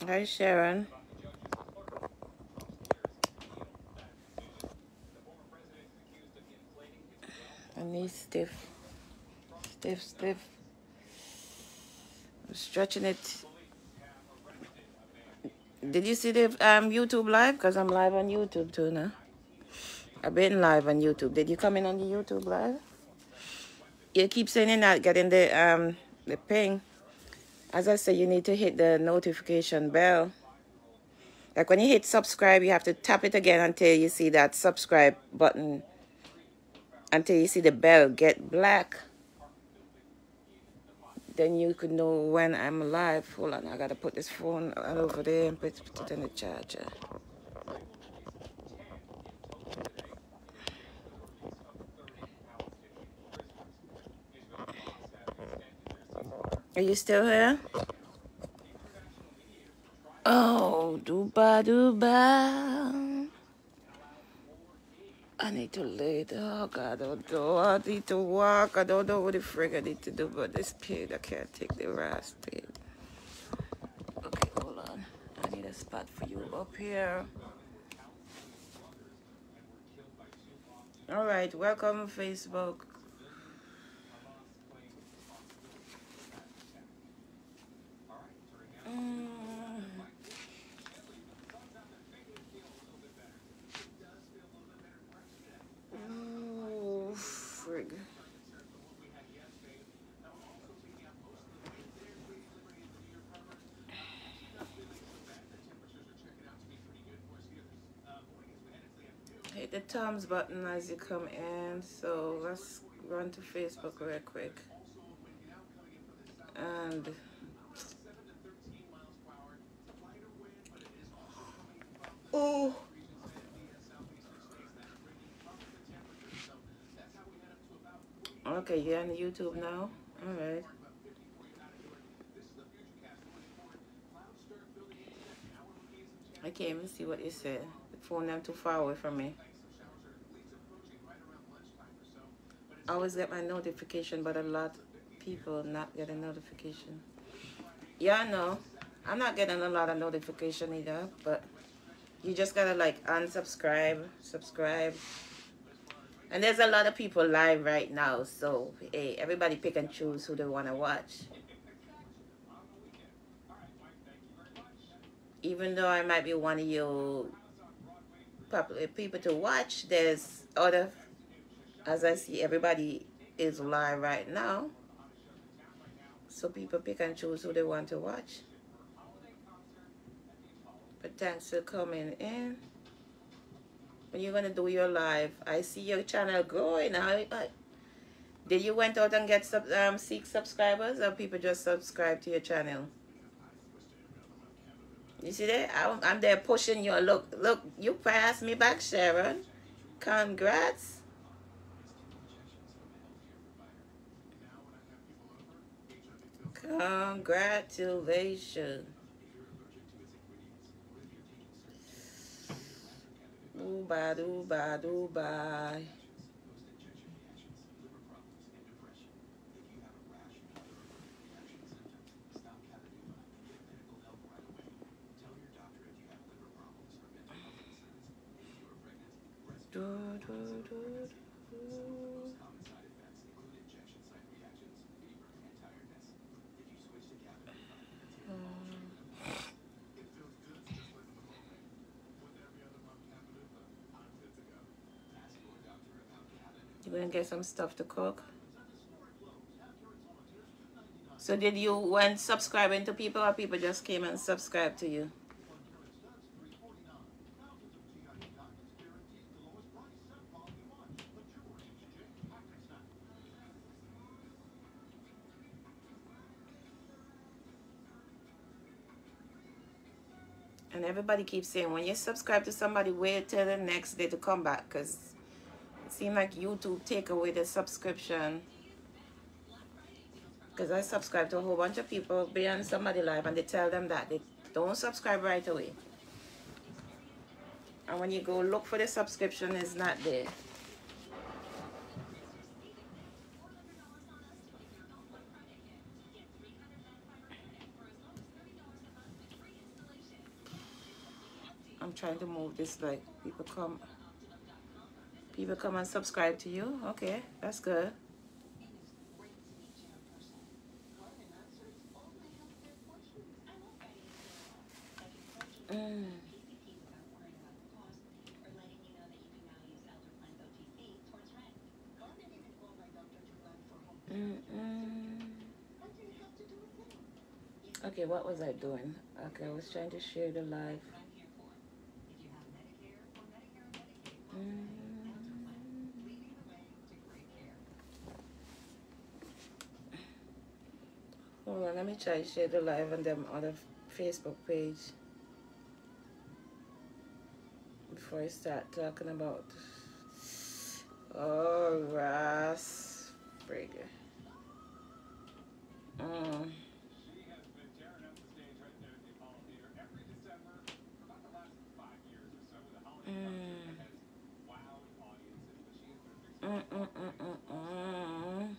Hi, Sharon. I need stiff, stiff, stiff. I'm stretching it. Did you see the YouTube live? Because I'm live on YouTube too now. I've been live on YouTube. Did you come in on the YouTube live? You keep saying you're not getting the ping. As I say, you need to hit the notification bell. Like when you hit subscribe, you have to tap it again until you see that subscribe button. Until you see the bell get black. Then you could know when I'm live. Hold on, I gotta put this phone over there and put it in the charger. Are you still here? Oh, dooba dooba. I need to lay dog. I don't know. I need to walk. I don't know what the frig I need to do, but this pig, I can't take the rest. Okay, hold on. I need a spot for you up here. All right, welcome, Facebook. Oh, frig. Hit the thumbs button as you come in. So let's run to Facebook real quick. And oh, okay, you're on YouTube now. All right. I can't even see what you said. The phone them too far away from me. I always get my notification, but a lot of people not getting notification. Yeah, I know. I'm not getting a lot of notification either, but you just gotta like unsubscribe, subscribe. And there's a lot of people live right now, so hey, everybody pick and choose who they wanna watch. Even though I might be one of your popular people to watch, there's other, as I see everybody is live right now, so people pick and choose who they want to watch. But thanks for coming in. When you're gonna do your live, I see your channel growing. Did you went out and get seek subscribers, or people just subscribe to your channel? You see that? I'm there pushing you. Look, you passed me back, Sharon. Congrats. Congratulations. Doo ba doo ba doo ba. Do, do, do, do. You gonna get some stuff to cook? So did you went subscribing to people, or people just came and subscribed to you? And everybody keeps saying, when you subscribe to somebody, wait till the next day to come back, because it seems like YouTube take away the subscription. Because I subscribe to a whole bunch of people, be on somebody live, and they tell them that they don't subscribe right away. And when you go look for the subscription, it's not there. I'm trying to move this, like people come and subscribe to you. Okay, that's good. Mm. Okay, what was I doing? Okay, I was trying to share the live. Mm. Hold on, let me try to share the live on them other Facebook page before I start talking about. Oh, Ross. Frigga. Mm. Mm, mm, mm, mm, mm.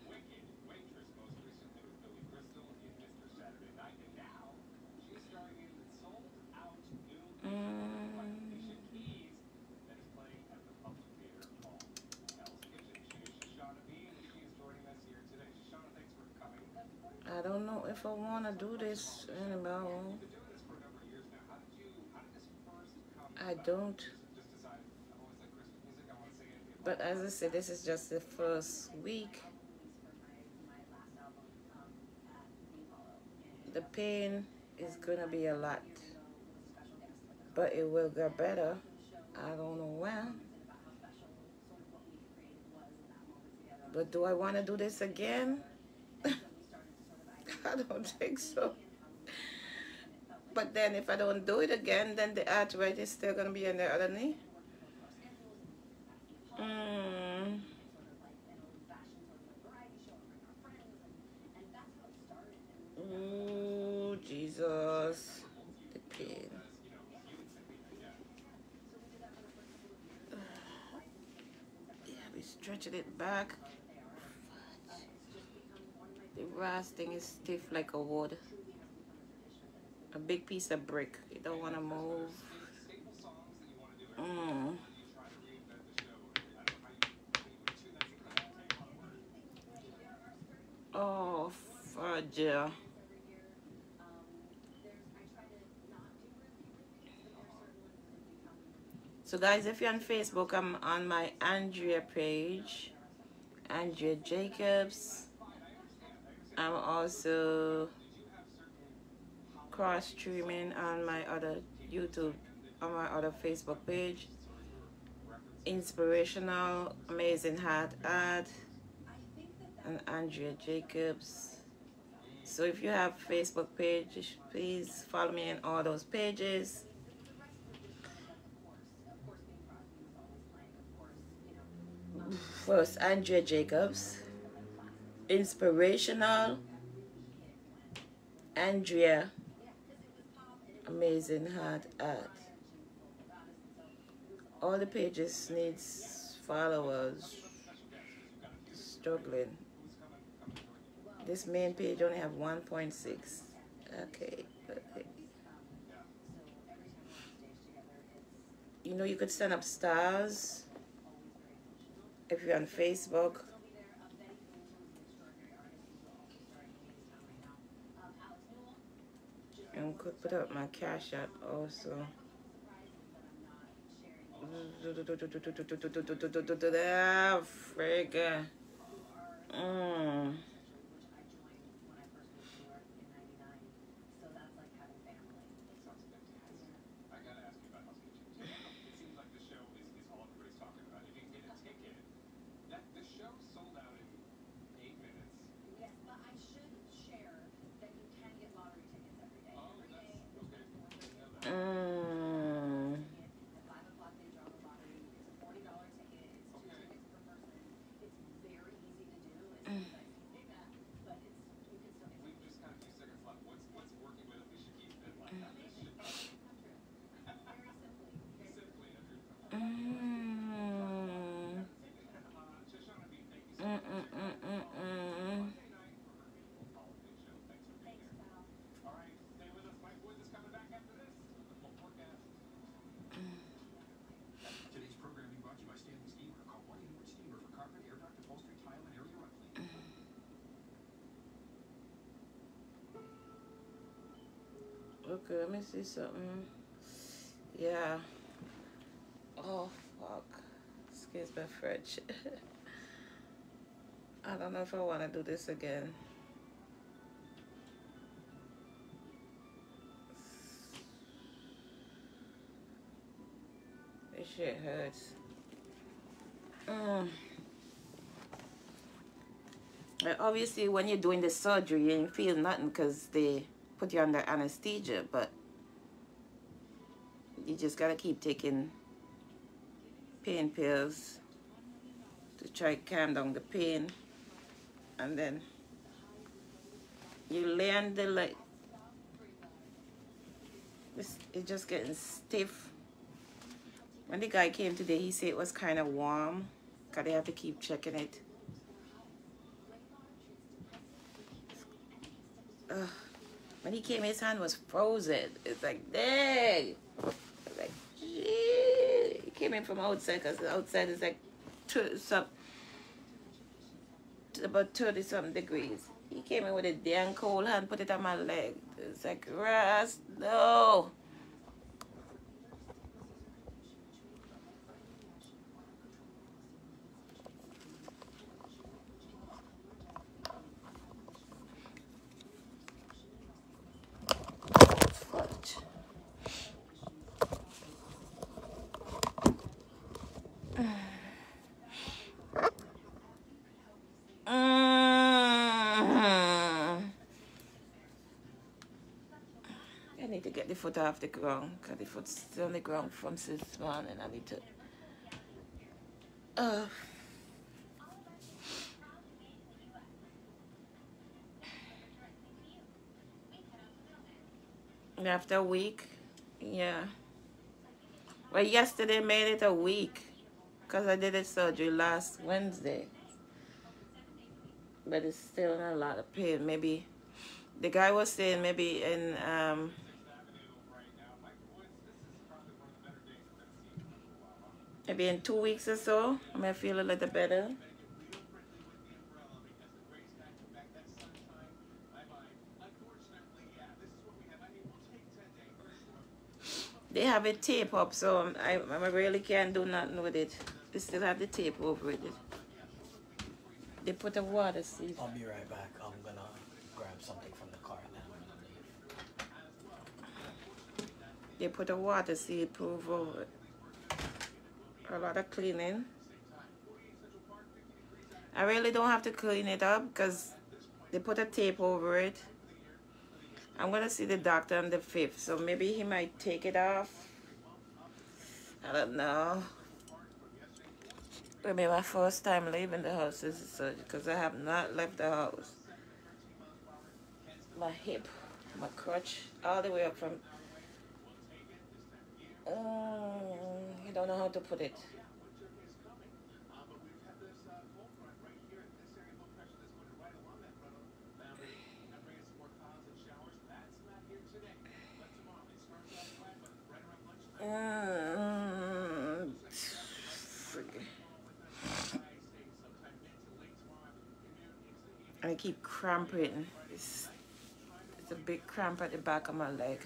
I don't know if I want to do this anymore. I don't. But as I said, this is just the first week. The pain is going to be a lot. But it will get better. I don't know when. But do I want to do this again? I don't think so. But then if I don't do it again, then the arthritis is still going to be in the other knee. Mm. Oh, Jesus. The pain. Yeah, we stretching it back. The brass thing is stiff like a wood. A big piece of brick. You don't want to move. Mm. Oh, fudge. So guys, if you're on Facebook, I'm on my Andrea page. Andrea Jacobs. I'm also cross streaming on my other YouTube, on my other Facebook page. Inspirational Amazing Heart Art and Andrea Jacobs. So if you have Facebook page, please follow me in all those pages. First, Andrea Jacobs. Inspirational Andrea Amazing Heart Art. All the pages needs followers. Struggling. This main page only have 1.6. Okay. You know, you could send up stars if you're on Facebook. And could put up my cash app also. Frigga. Okay, let me see something. Yeah. Oh, fuck. Excuse my French. I don't know if I want to do this again. This shit hurts. Obviously, when you're doing the surgery, you ain't feel nothing because they put you under anesthesia, but you just gotta keep taking pain pills to try to calm down the pain. And then you lay on the leg. It's just getting stiff. When the guy came today, he said it was kind of warm because they have to keep checking it. Ugh. When he came, his hand was frozen. It's like, dang. It's like, gee. He came in from outside because the outside is like about 30-something degrees. He came in with a damn cold hand, put it on my leg. It's like, Ras, no. I need to get the foot off the ground because the foot's still on the ground from this morning. I need to. After a week, yeah. Well, yesterday made it a week because I did the surgery last Wednesday. But it's still in a lot of pain. Maybe the guy was saying maybe in 2 weeks or so, I may feel a little better. They have a tape up, so I really can't do nothing with it. They still have the tape over it. They put a water seat. I'll be right back. I'm gonna grab something from the car and then I'm gonna leave. They put a water seat proof over it. A lot of cleaning. I really don't have to clean it up because they put a tape over it. I'm gonna see the doctor on the 5th, so maybe he might take it off. I don't know. It'll be my first time leaving the house as a surgeon because I have not left the house. My hip, my crutch, all the way up from. I don't know how to put it. I keep cramping. It's a big cramp at the back of my leg.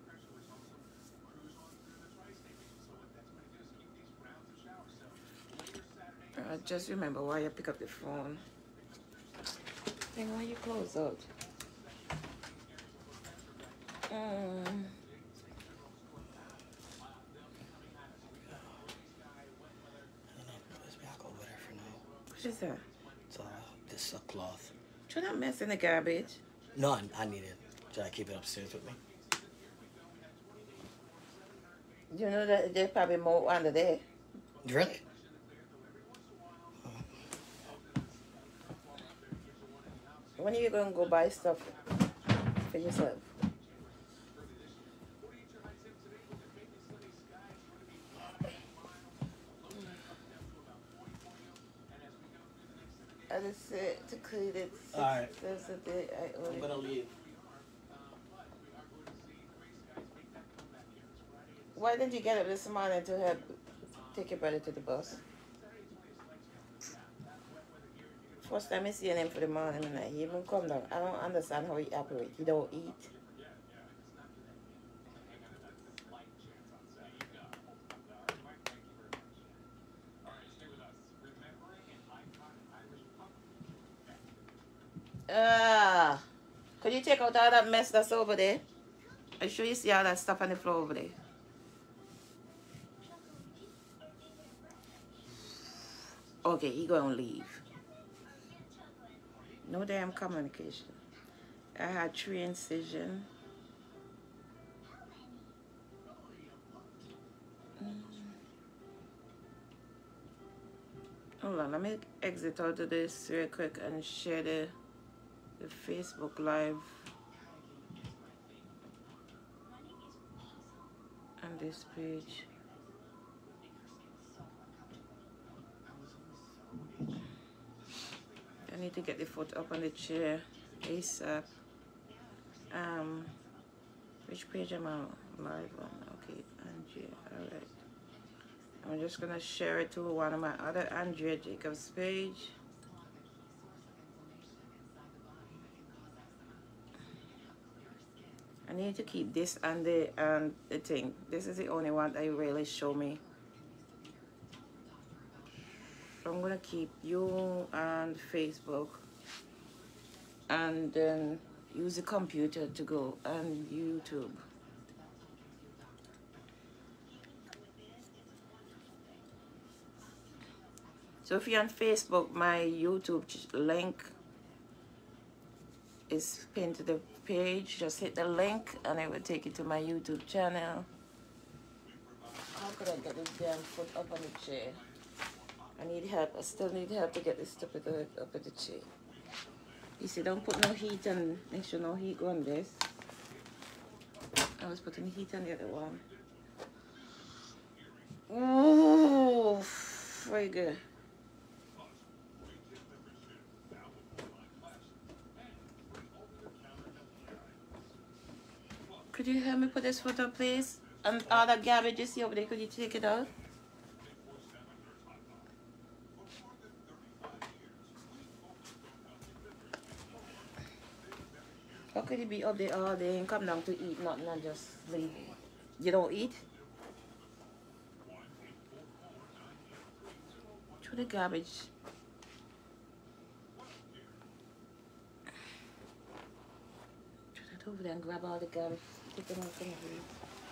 Just remember why you pick up the phone. Then why you close out? What is that? It's this cloth. Should I mess in the garbage? No, I need it. Should I keep it upstairs with me? You know that there's probably more under there. Really? When are you going to go buy stuff for yourself? I just said to clean it. Alright. That's a day I'm gonna leave. Why didn't you get up this morning to help take your brother to the bus? First time I see him for the morning and he even come down. I don't understand how he operates. He don't eat. you take out all that mess that's over there? I sure you see all that stuff on the floor over there. Okay, he gonna leave. No damn communication. I had 3 incision. Hold on, let me exit out of this real quick and share the Facebook Live on this page. I need to get the foot up on the chair ASAP. Which page am I live on? Okay, Andrea, alright. I'm just gonna share it to one of my other Andrea Jacobs page. I need to keep this and the thing. This is the only one that you really show me. So I'm gonna keep you and Facebook, and then use the computer to go on YouTube. So if you're on Facebook, my YouTube link is pinned to the page. Just hit the link and it will take you to my YouTube channel. How could I get this damn foot up on the chair? I need help. I still need help to get this stupid up at the chair. You see, don't put no heat on. Make sure no heat go on this. I was putting heat on the other one. Oh, very good. Could you help me put this foot up, please? And all that garbage you see over there, could you take it out? How could you be up there all day and come down to eat nothing and just leave? You don't eat? Throw the garbage. Throw that over there and grab all the garbage. Take them out from the way.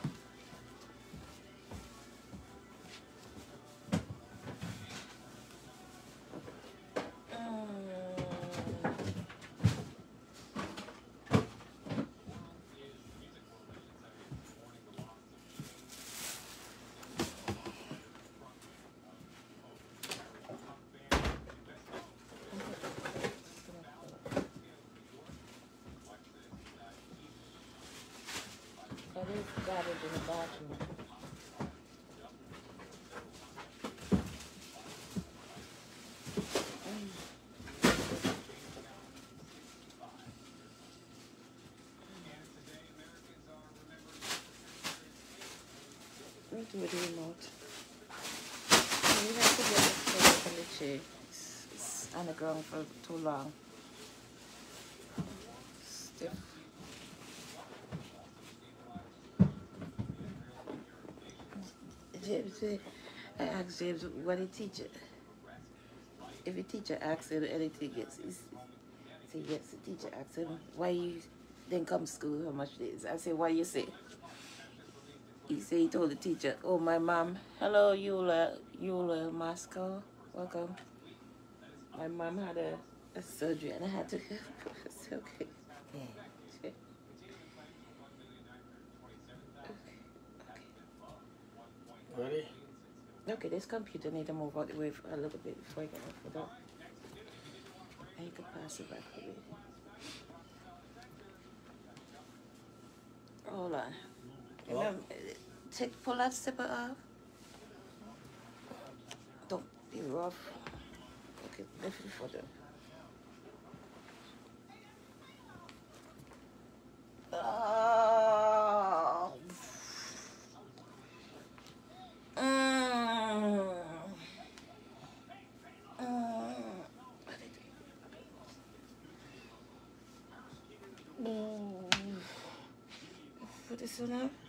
There's garbage in the bathroom. Let me do the remote. You have to get this thing from the chair. It's on the ground for too long. Stiff. James, I asked James what he teach it. If the teacher asks him anything, he say yes. The teacher asks him why you didn't come to school, how much it is. I say, why you say? He say he told the teacher, oh, my mom, hello, Eula Moscow, welcome. My mom had a surgery and I had to it's okay. Yeah. Ready? Okay, this computer need to move out the way for a little bit before I get off of that. And you can pass it back a bit. Hold on. Remember, pull that zipper off. Don't be rough. Okay, lift it further. Oh. Put this one up.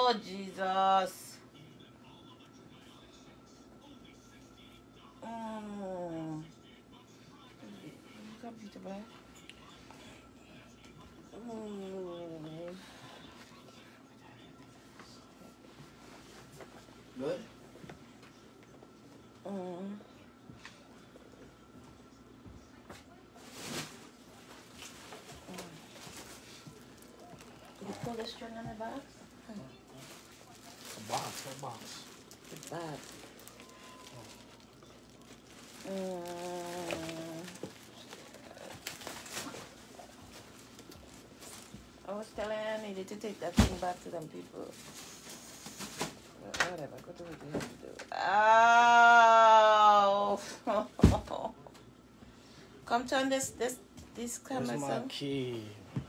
Oh, Jesus. Mm. Computer back. Mm. Good? Mm. Did you pull the string on the box? A box, what box? The box. Mm. I was telling her I needed to take that thing back to them people. But whatever, go do what you have to do. Ow! Come turn this camera. Where's my key?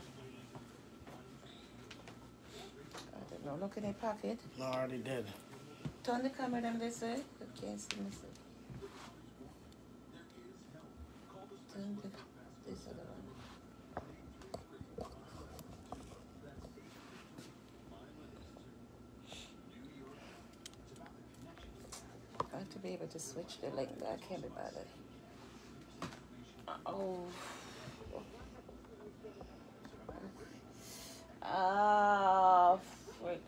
I don't know. Look in your pocket. No, I already did. Turn the camera them this way. You can't see me. Turn this other one. I have to be able to switch the link, but I can't be bothered. Oh. Ah, frick.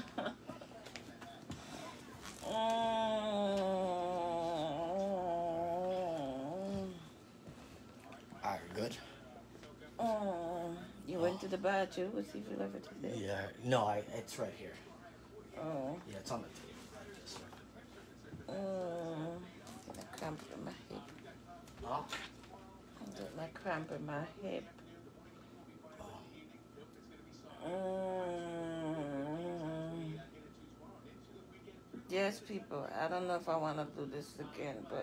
Alright, good? You went to the bathroom. We'll see if you left it today. Yeah, no, it's right here. Oh. Yeah, it's on the table. A cramp in my hip. Huh? I get my cramp in my hip. Yes, people. I don't know if I want to do this again, but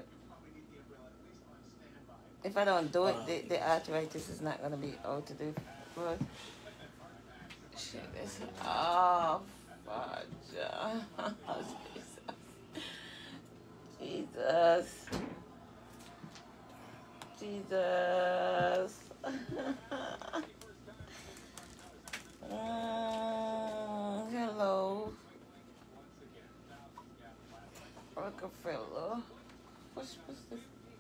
if I don't do it, the arthritis is not going to be out to do good. Shit, this. Oh, fudge. Jesus. Jesus. Hello. Rockefeller. What's this?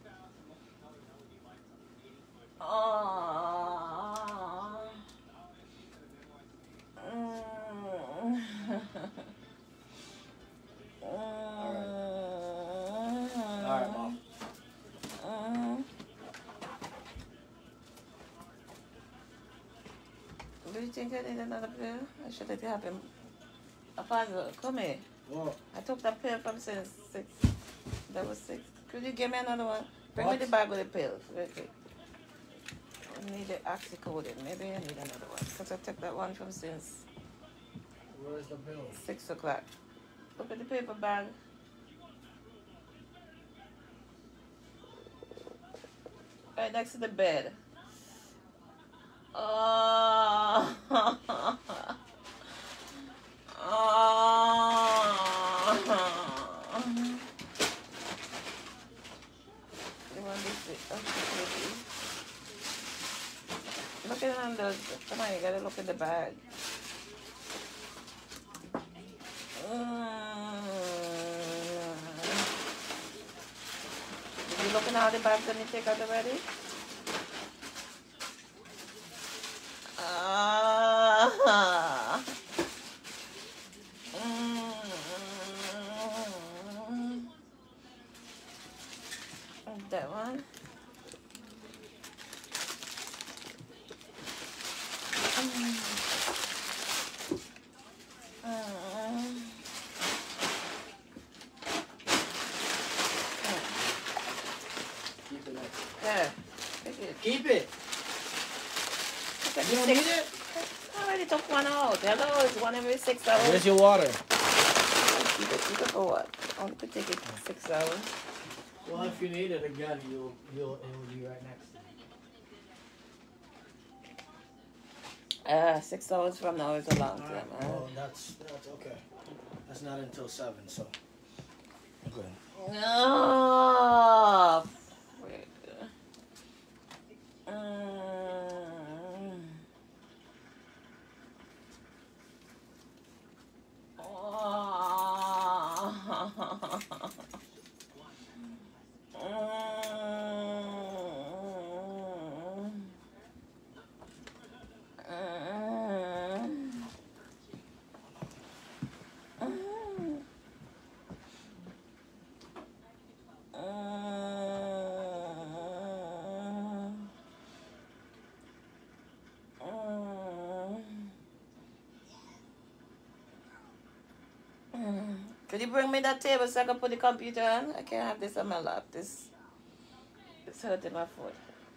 Alright, Mom. Do you think I need another pill? I should have happened. Apostle, come here. What? I took that pill from since 6. That was 6. Could you give me another one? Bring What? me the bag with the pills. Okay. I need the oxycodone. Maybe I need another one. Because I took that one from since Where's the bill? 6 o'clock. Look at the paper bag. Right next to the bed. Oh. You want this? Okay. Look at it on the. Come on, you gotta look at the bag. Did you look at all the bags that you take out already? That one. Keep it. There. Take it. Keep it. You don't need it? I already took one out. Hello, it's one every 6 hours. Where's your water? You could go what? Only could take it 6 hours. Well, if you need it again, it will be right next to you. 6 hours from now is a long time. Alright, well, that's okay. That's not until 7, so. Good. Oh, frick. Could you bring me that table so I can put the computer on? I can't have this on my lap. This it's hurting my foot.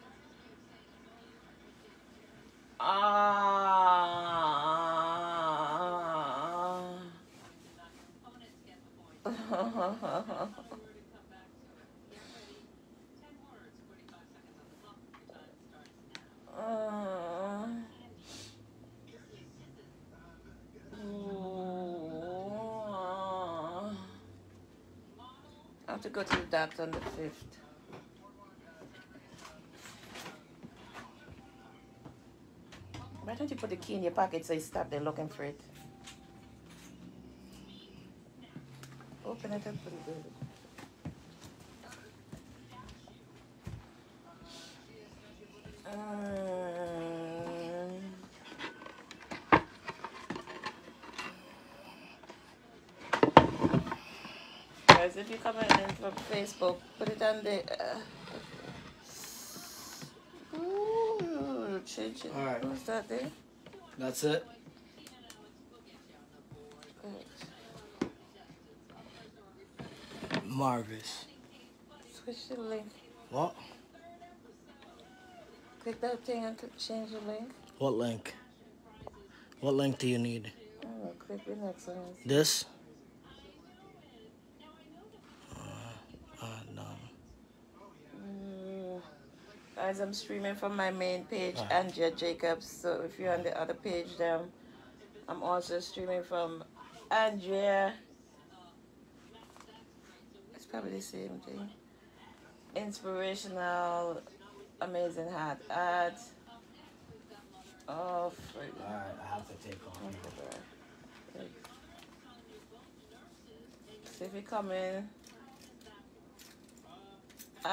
I have to go to the doctor on the 5th. Why don't you put the key in your pocket so you stop there looking for it? Open it up for the baby. Guys, if you're coming in from Facebook, put it on the change it. All right. Who's that there? That's it. Marvis. Switch the link. What? Click that thing and change the link. What link? What link do you need? Oh, click the next one. This? No. Guys, I'm streaming from my main page, Andrea Jacobs. So if you're on the other page, then I'm also streaming from Andrea. It's probably the same thing. Inspirational, amazing hat ads. Oh, freak. Alright, I have to take off. See if you come in. Oh,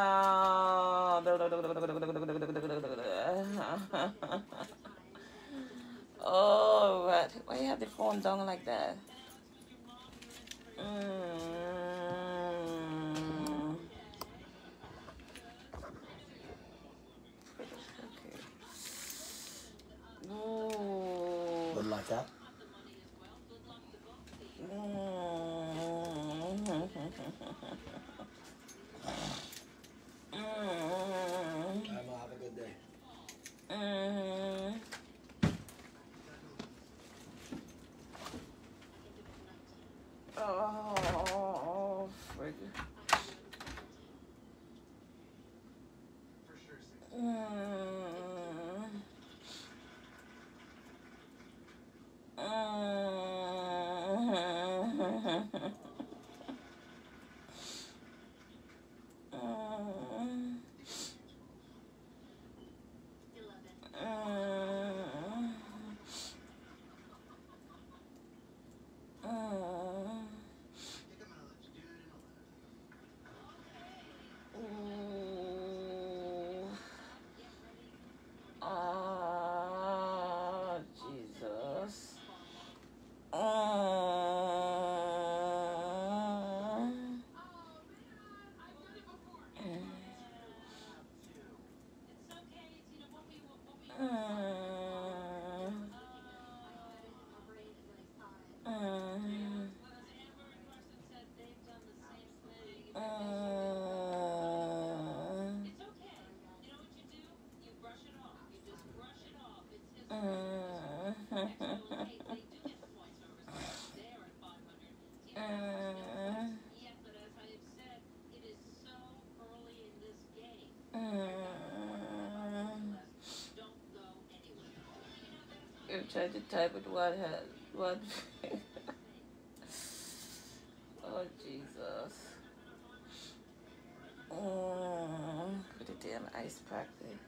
right. Why you have the phone down like that? But like that? Have a good day. Oh, frig. Jesus. You tried to type it what oh Jesus. Put the damn ice pack there.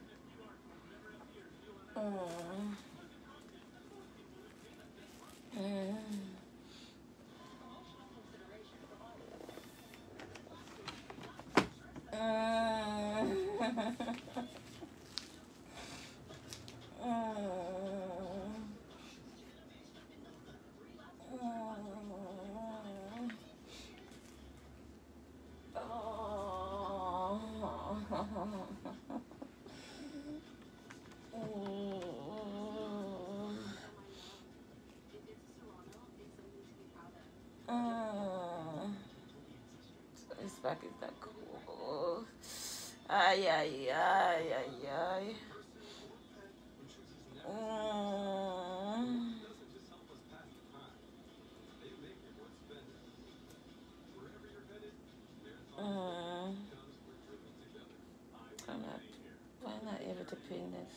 This back is that cool. Ay, ay, ay, ay, ay. I'm not, why not able to pin this?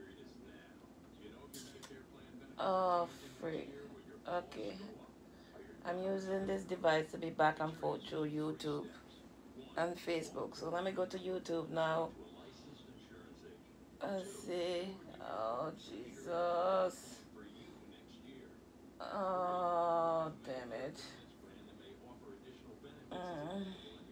Oh, freak. Okay. I'm using this device to be back and forth through YouTube and Facebook. So let me go to YouTube now. Let's see. Oh, Jesus. Oh, damn it. Mm.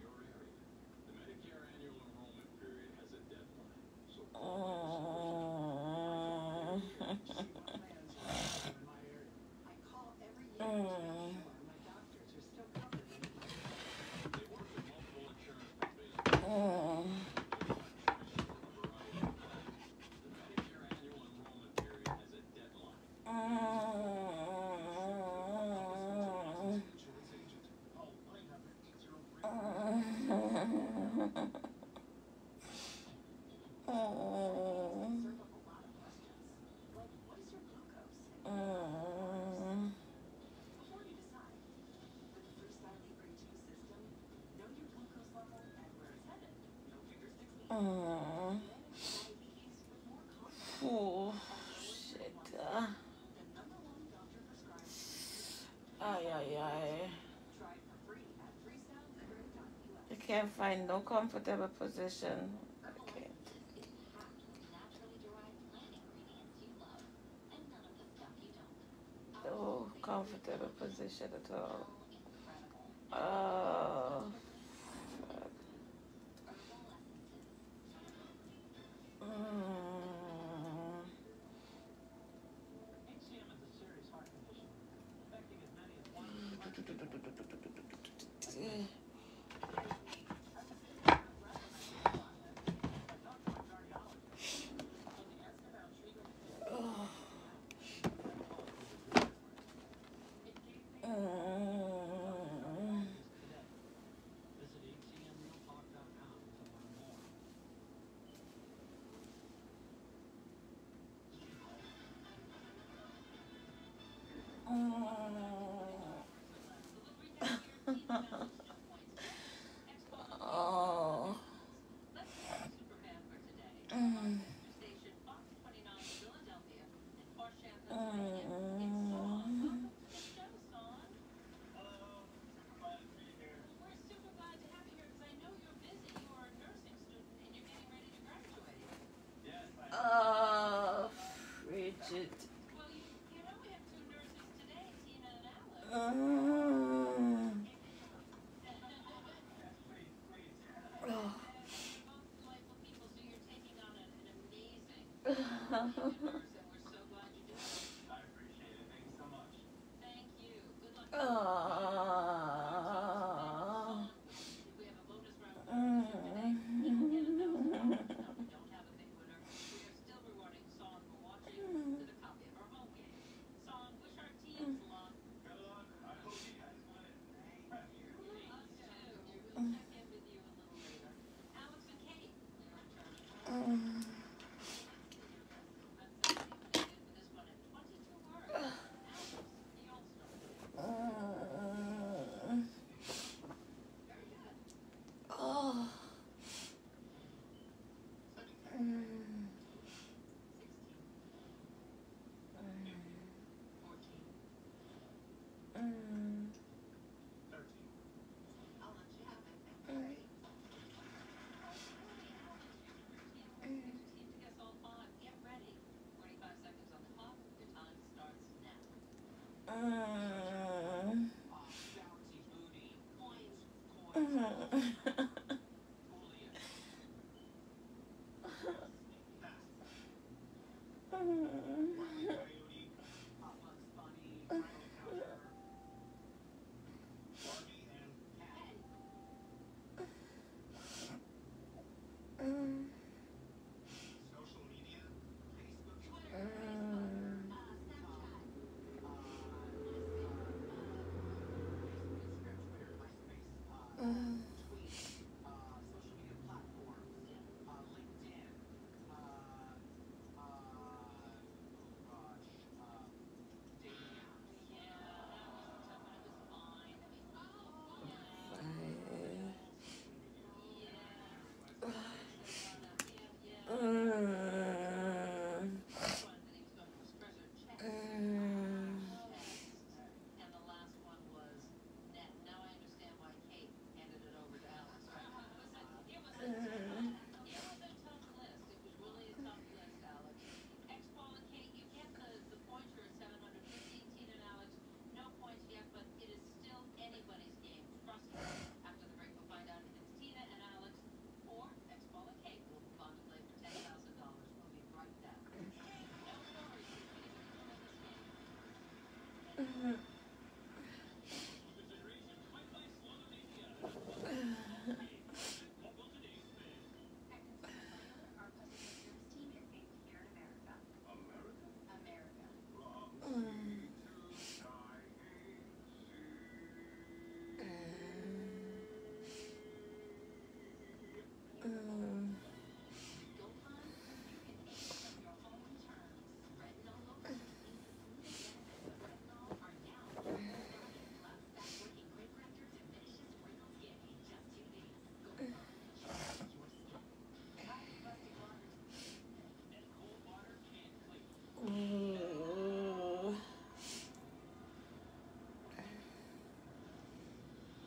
Oh, shit. Ay, ay, ay. I can't find no comfortable position. Okay. No comfortable position at all. Oh, fuck. Oh. Oh, Bridget.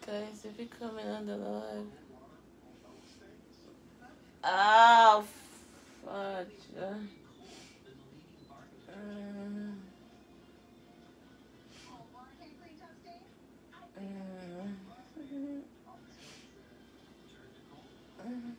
Guys, if you're coming on the live. Oh, fudge. Mm, mm, mm.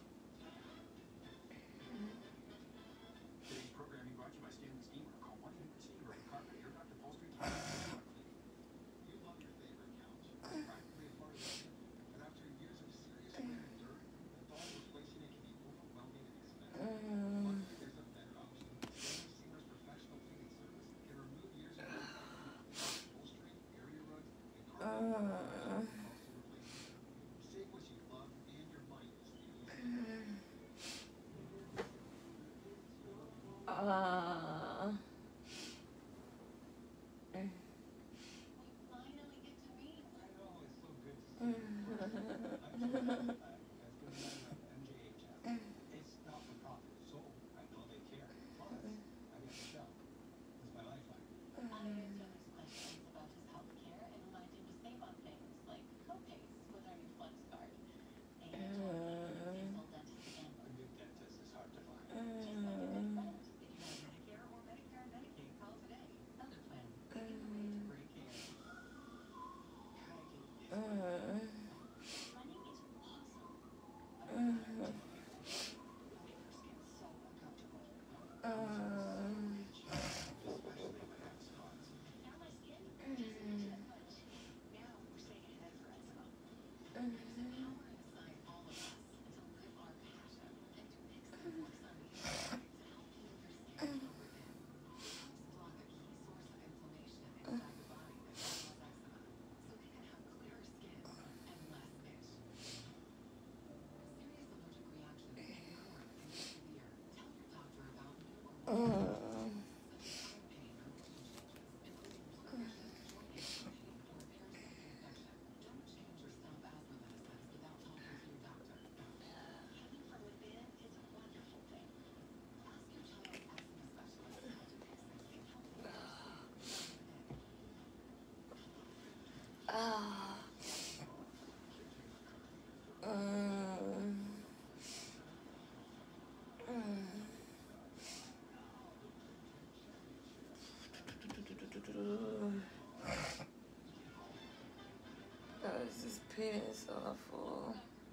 Guys, this pain is awful.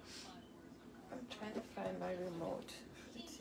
I'm trying to find my remote. Let's see.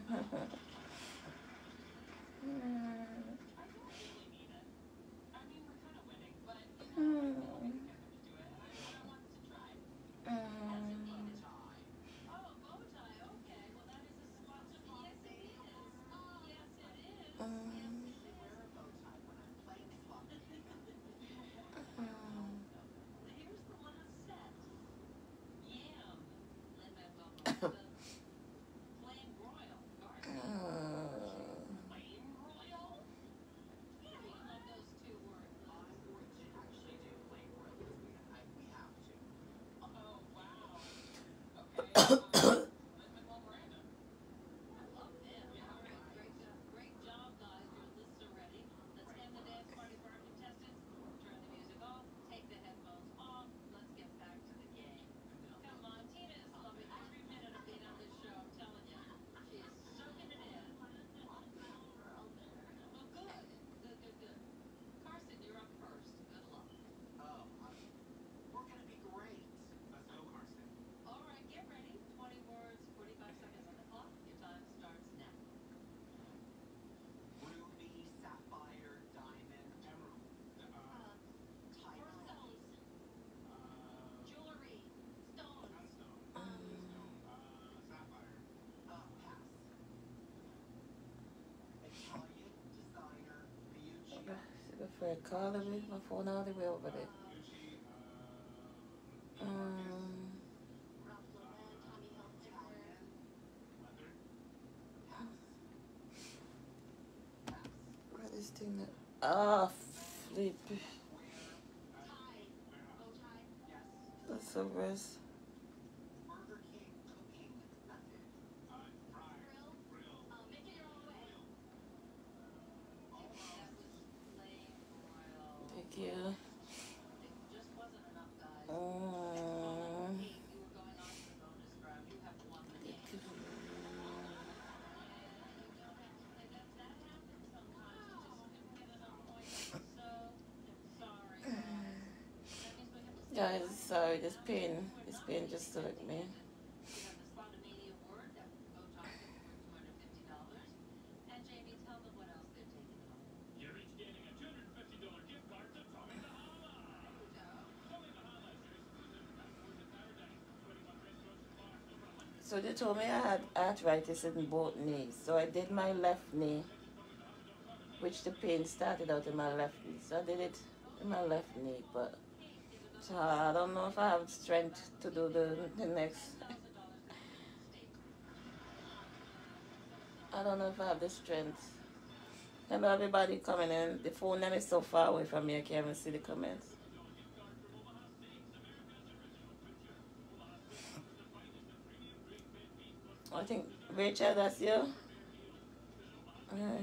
For a call of me, my phone all the way over there. What is this thing that? Ah, flip. That's a rest. Thank you. Guys, sorry, this pain just took me. So they told me I had arthritis in both knees. So I did my left knee, which the pain started out in my left knee. So I did it in my left knee, but so I don't know if I have strength to do the next. I don't know if I have the strength. Remember everybody coming in, the phone name is so far away from me I can't even see the comments. I think, Rachel, that's you? Okay.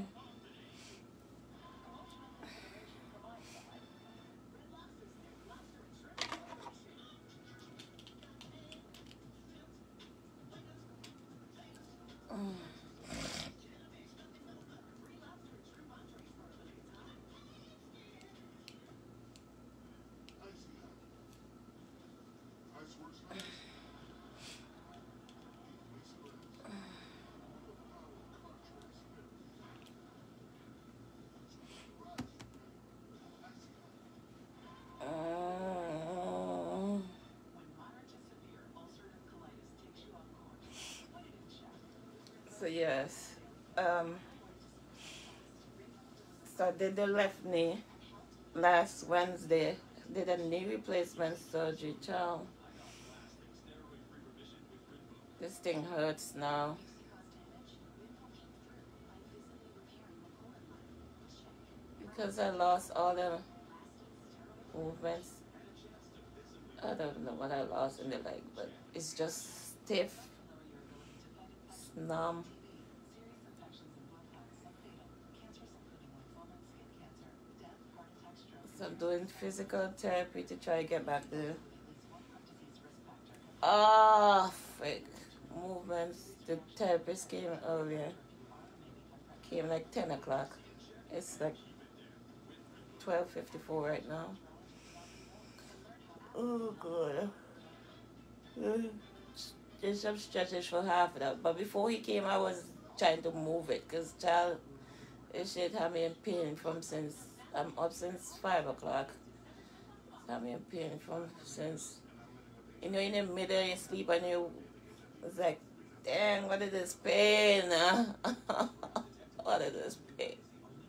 So yes, so I did the left knee last Wednesday. Did a knee replacement surgery, child. This thing hurts now. Because I lost all the movements. I don't know what I lost in the leg, but it's just stiff. It's numb. So I'm doing physical therapy to try to get back there. Ah, frick. Movements. The therapist came earlier. Came like 10 o'clock. It's like 12:54 right now. Oh, God. Did some stretches for half of that. But before he came, I was trying to move it, because child, it should have me in pain from since I'm up since 5 o'clock. Have me in pain from since, you know, in the middle you sleep and you, it's like, dang, what is this pain? What is this pain?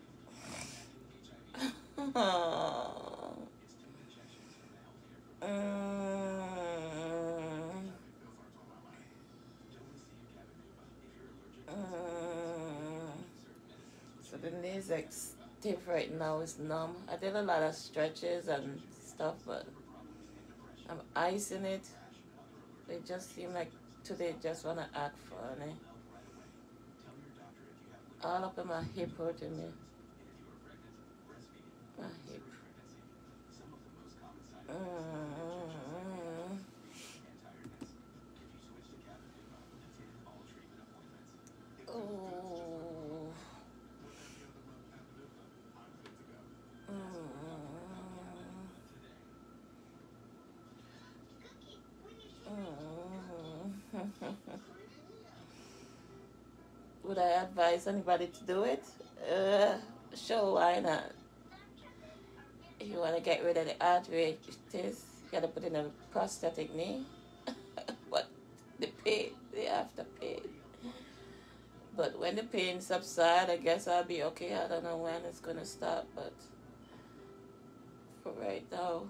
Mm. Mm. So the knees like stiff right now, it's numb. I did a lot of stretches and stuff, but I'm icing it. They just seem like today just wanna act funny. All up in my hip hurting me. My hip. Mm. Oh. Would I advise anybody to do it? Sure, why not? If you want to get rid of the arthritis, you gotta put in a prosthetic knee. But the pain, they have to pay. But when the pain subsides, I guess I'll be okay. I don't know when it's gonna stop, but for right now,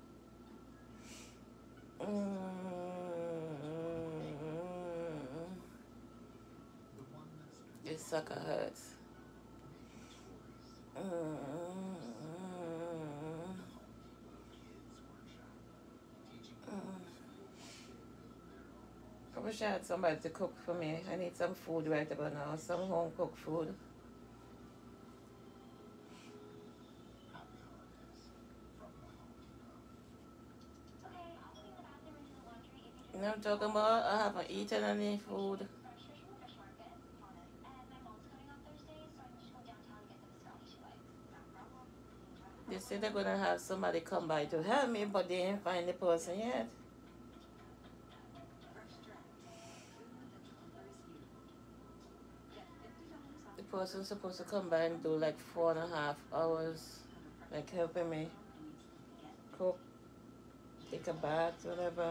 this sucker hurts. I wish I had somebody to cook for me. I need some food right about now, some home cooked food. You know what I'm talking about? I haven't eaten any food. They say they're gonna have somebody come by to help me, but they ain't find the person yet. The person's supposed to come by and do like 4.5 hours, like helping me cook, take a bath, whatever.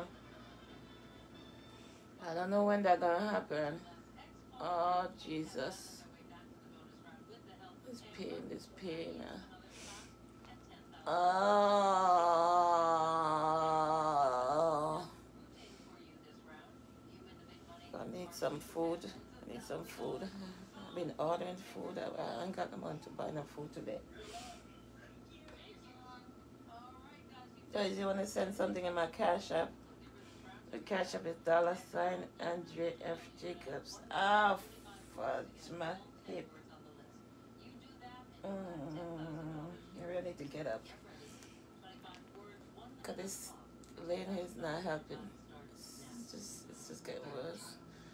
I don't know when that's gonna happen. Oh, Jesus. This pain, this pain. Oh. I need some food. I need some food. I've been ordering food. I ain't got the money to buy no food today. Guys, you want to send something in my Cash App? The Cash App is $ Andre F. Jacobs. Ah, fudge my hip. You really need to get up. Because this laying here is not helping. It's just getting worse.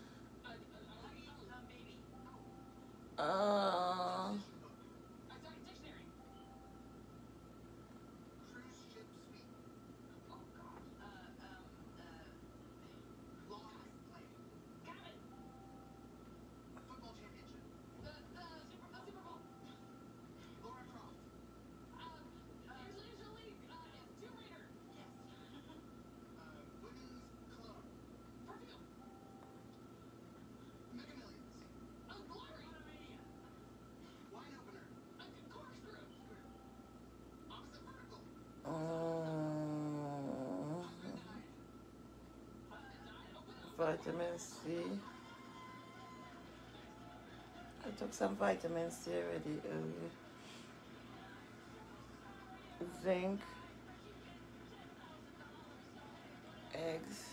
Vitamin C. I took some vitamin C already earlier. Zinc. Eggs.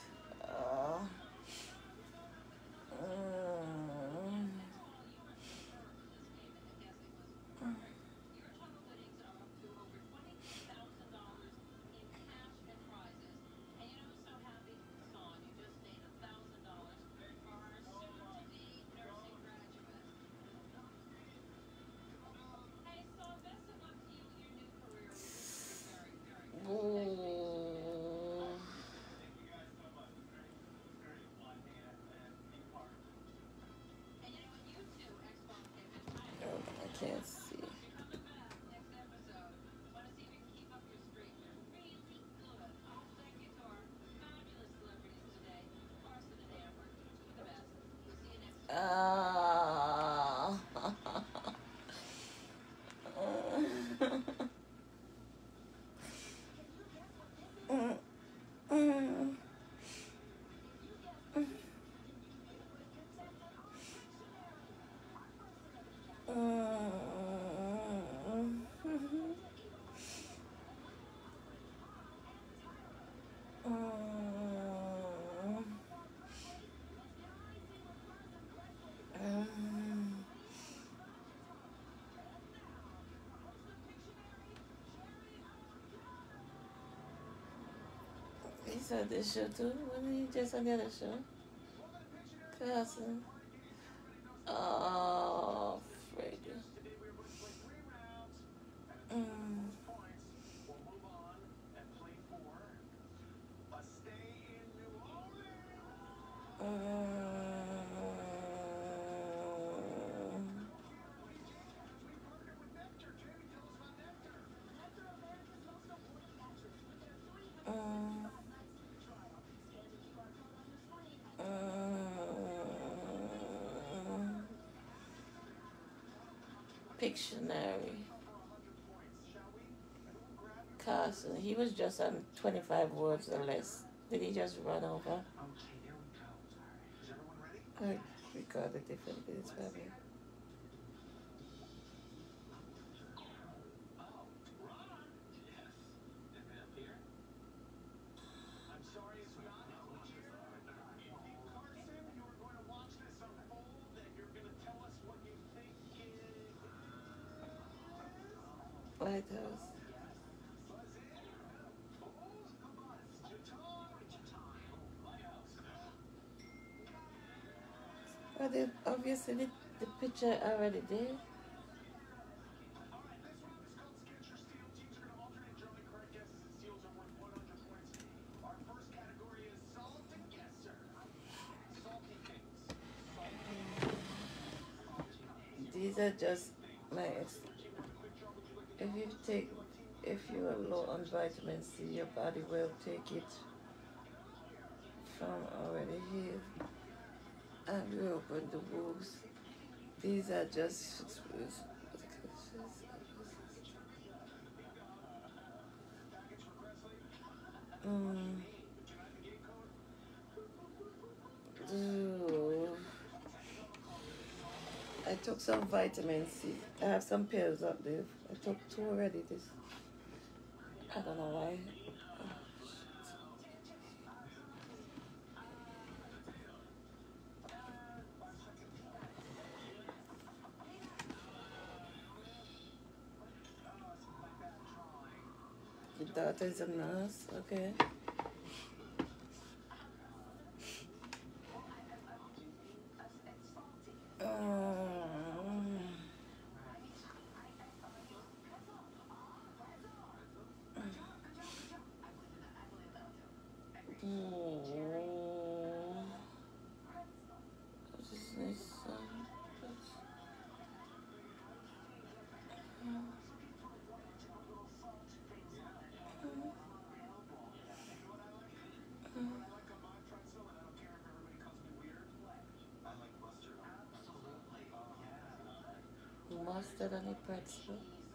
just had this show too. Wasn't he just on the other show? Carson. Oh, Freddy. Mm. Pictionary. Carson, he was just on 25 words or less. Did he just run over? I recorded different bits, probably. Lighthouse. But obviously the picture already there. These are just my if you are low on vitamin C, your body will take it from already here. And we open the books. These are just I took some vitamin C. I have some pills up there. I took 2 already. This I don't know why. Your daughter is a nurse, okay. Mustard on the pretzel.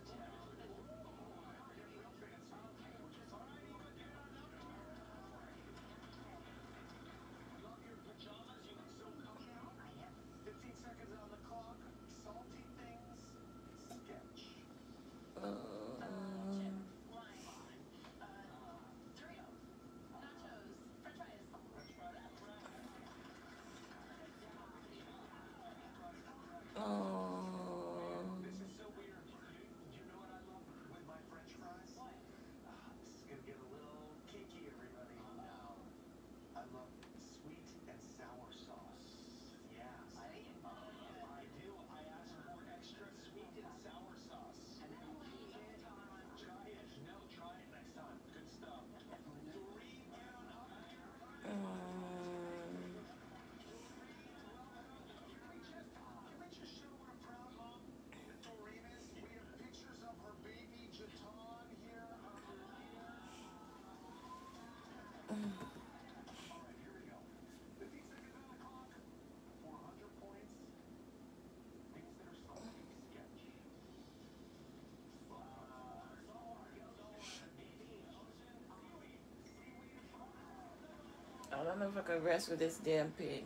I don't know if I can rest with this damn pig.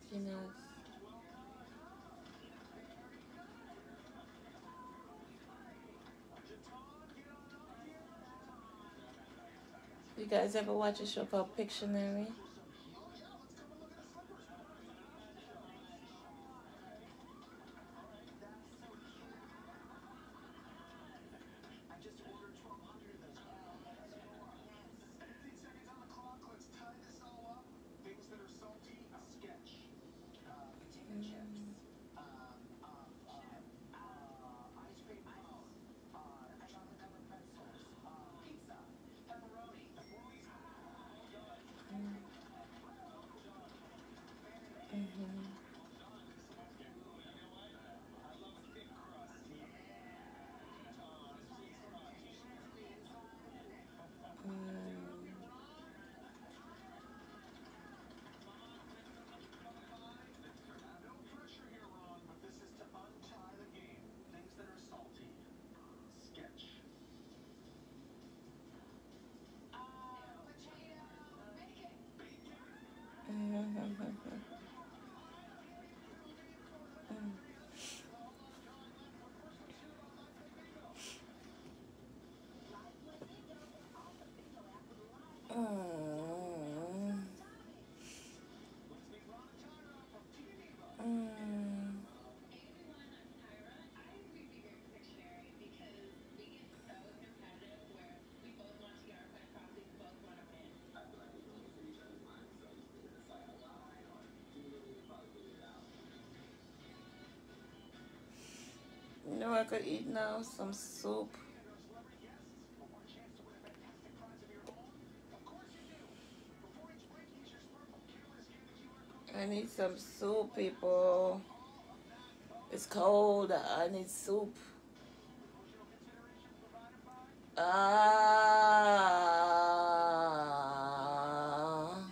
Peanuts. You guys ever watch a show called Pictionary? You know what I could eat now? Some soup. I need some soup, people. It's cold. I need soup. Ah.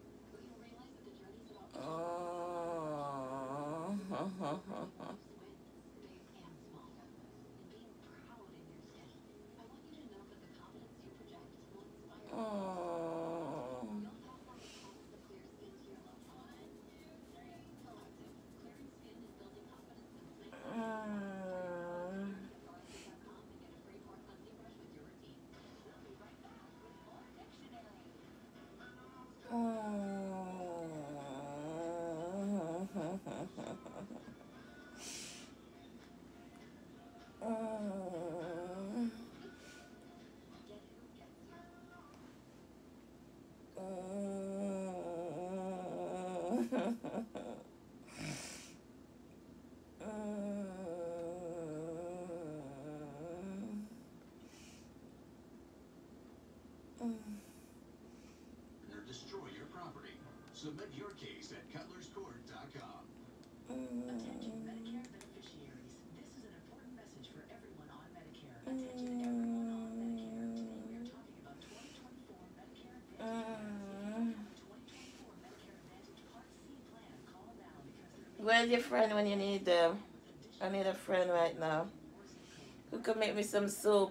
Destroy your property. Submit your case at cutlerscourt.com. Attention Medicare beneficiaries. This is an important message for everyone on Medicare. Attention everyone on Medicare. Today we are talking about 2024 Medicare Advantage. 2024 Medicare Advantage Part C plan. Call now because Where's your friend when you need them? I need a friend right now who can make me some soup.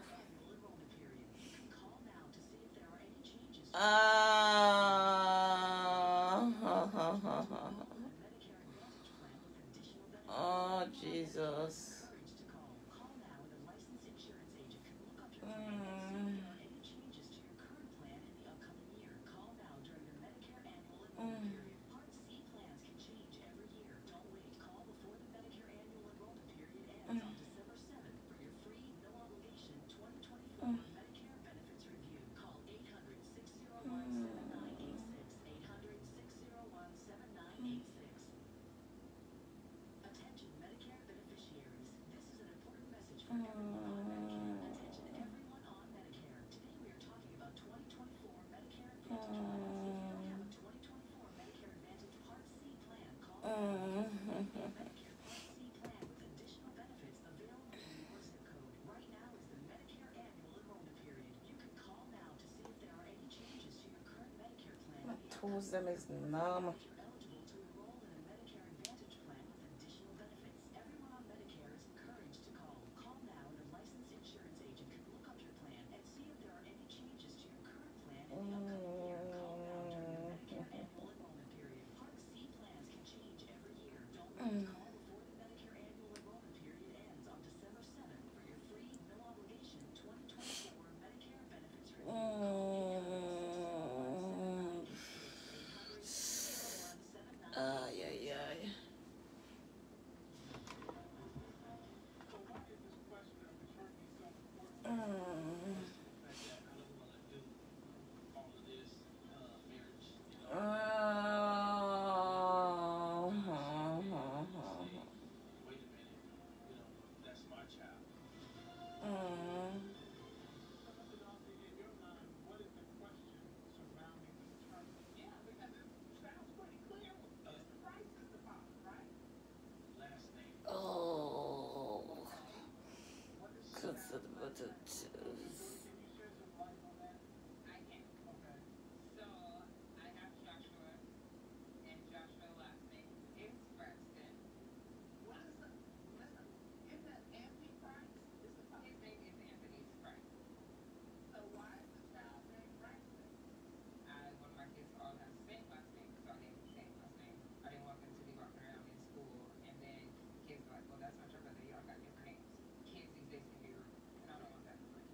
Oh, Jesus. Toes them is numb. to choose. I can. Okay. So I have Joshua, and Joshua last name is Braxton. What is the, listen, isn't that Anthony Price? Is the His name is Anthony Price. So why is the child named Braxton? One of my kids all have the same last name, so I named the same last name. I didn't want them to be walking around in school, and then kids were like, well, that's not your brother. Y'all got different names. Kids these days can be rude, and I don't want that for my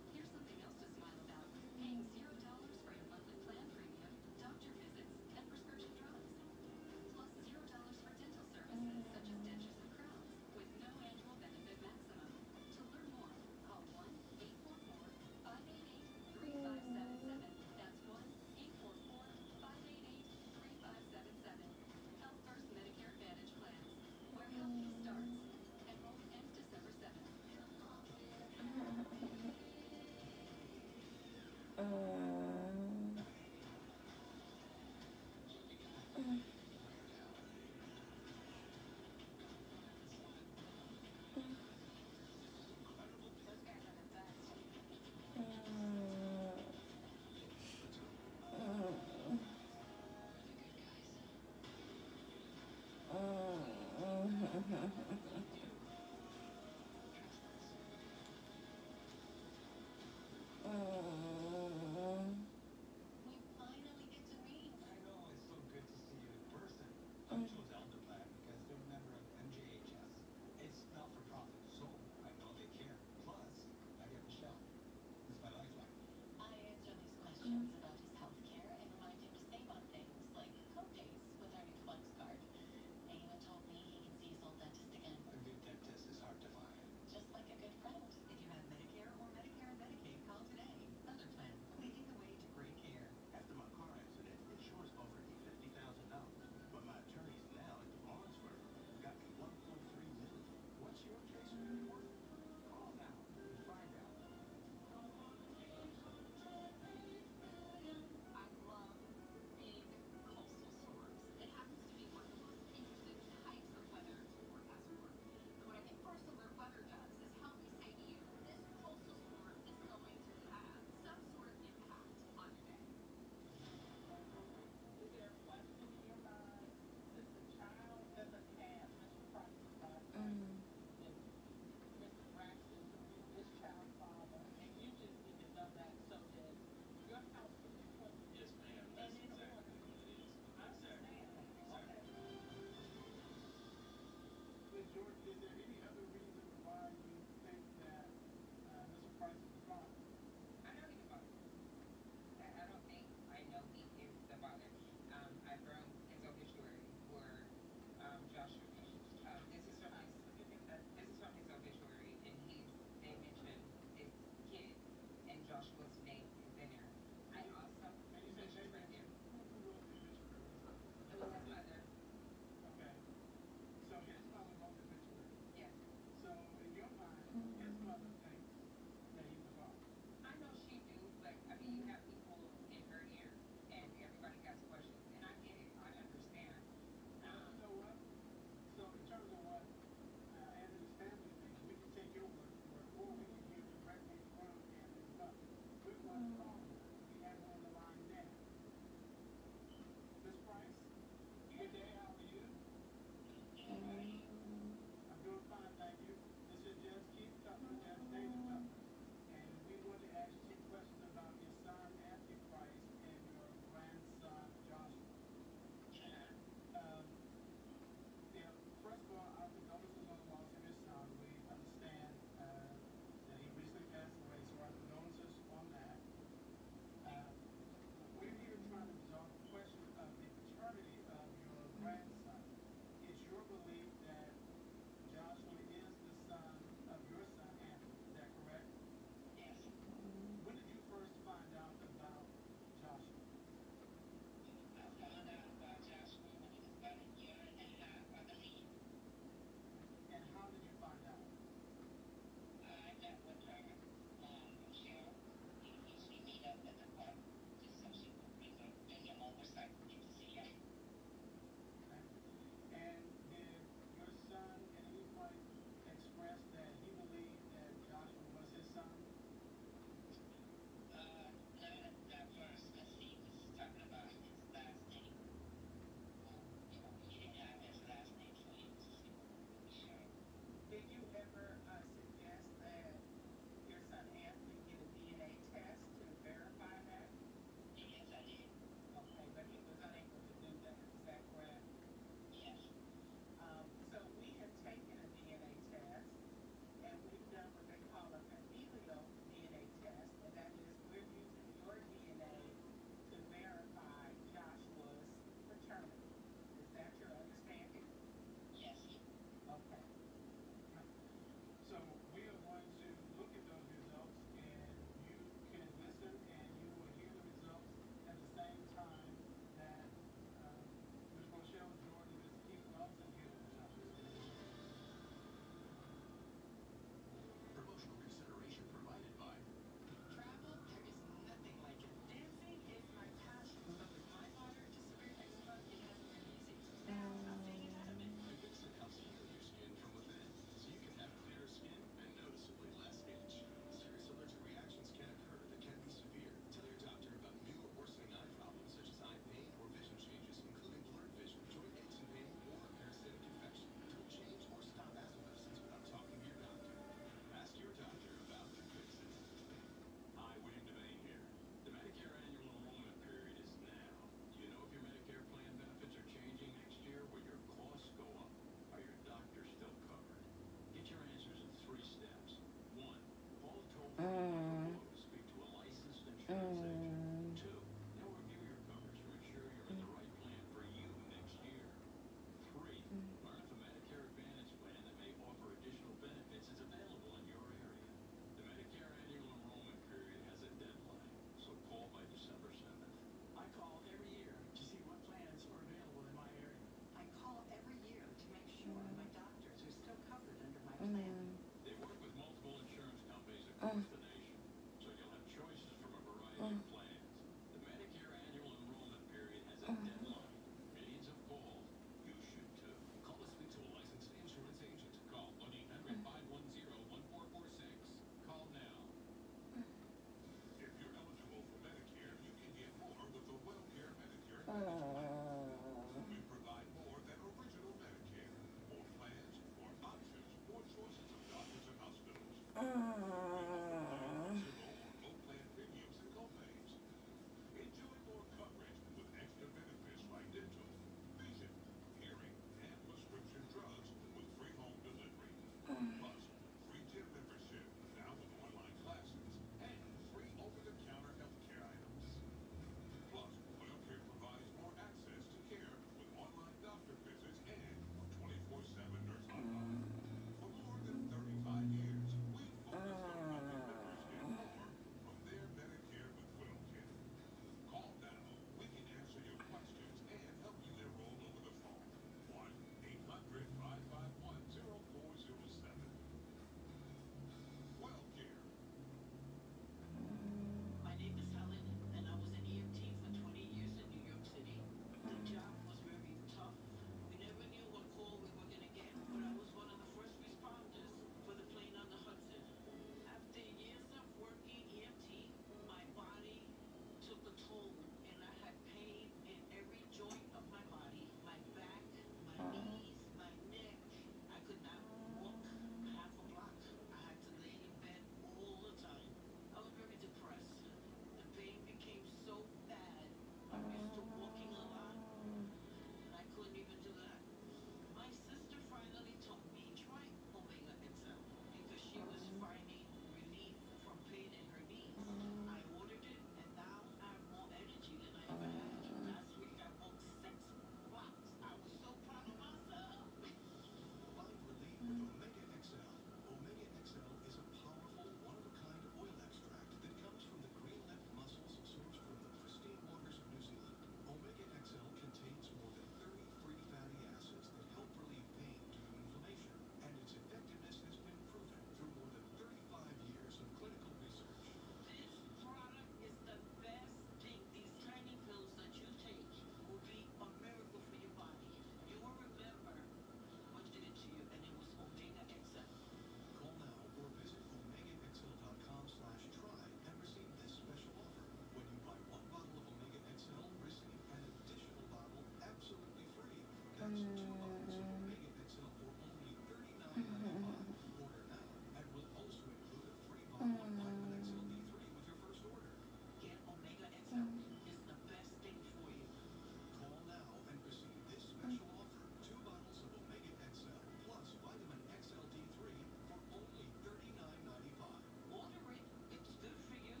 Get Omega XL. It's the best thing for you. Call now and receive this special offer. 2 bottles of Omega XL plus vitamin XLD3 for only $39.95. Order it. It's good for you.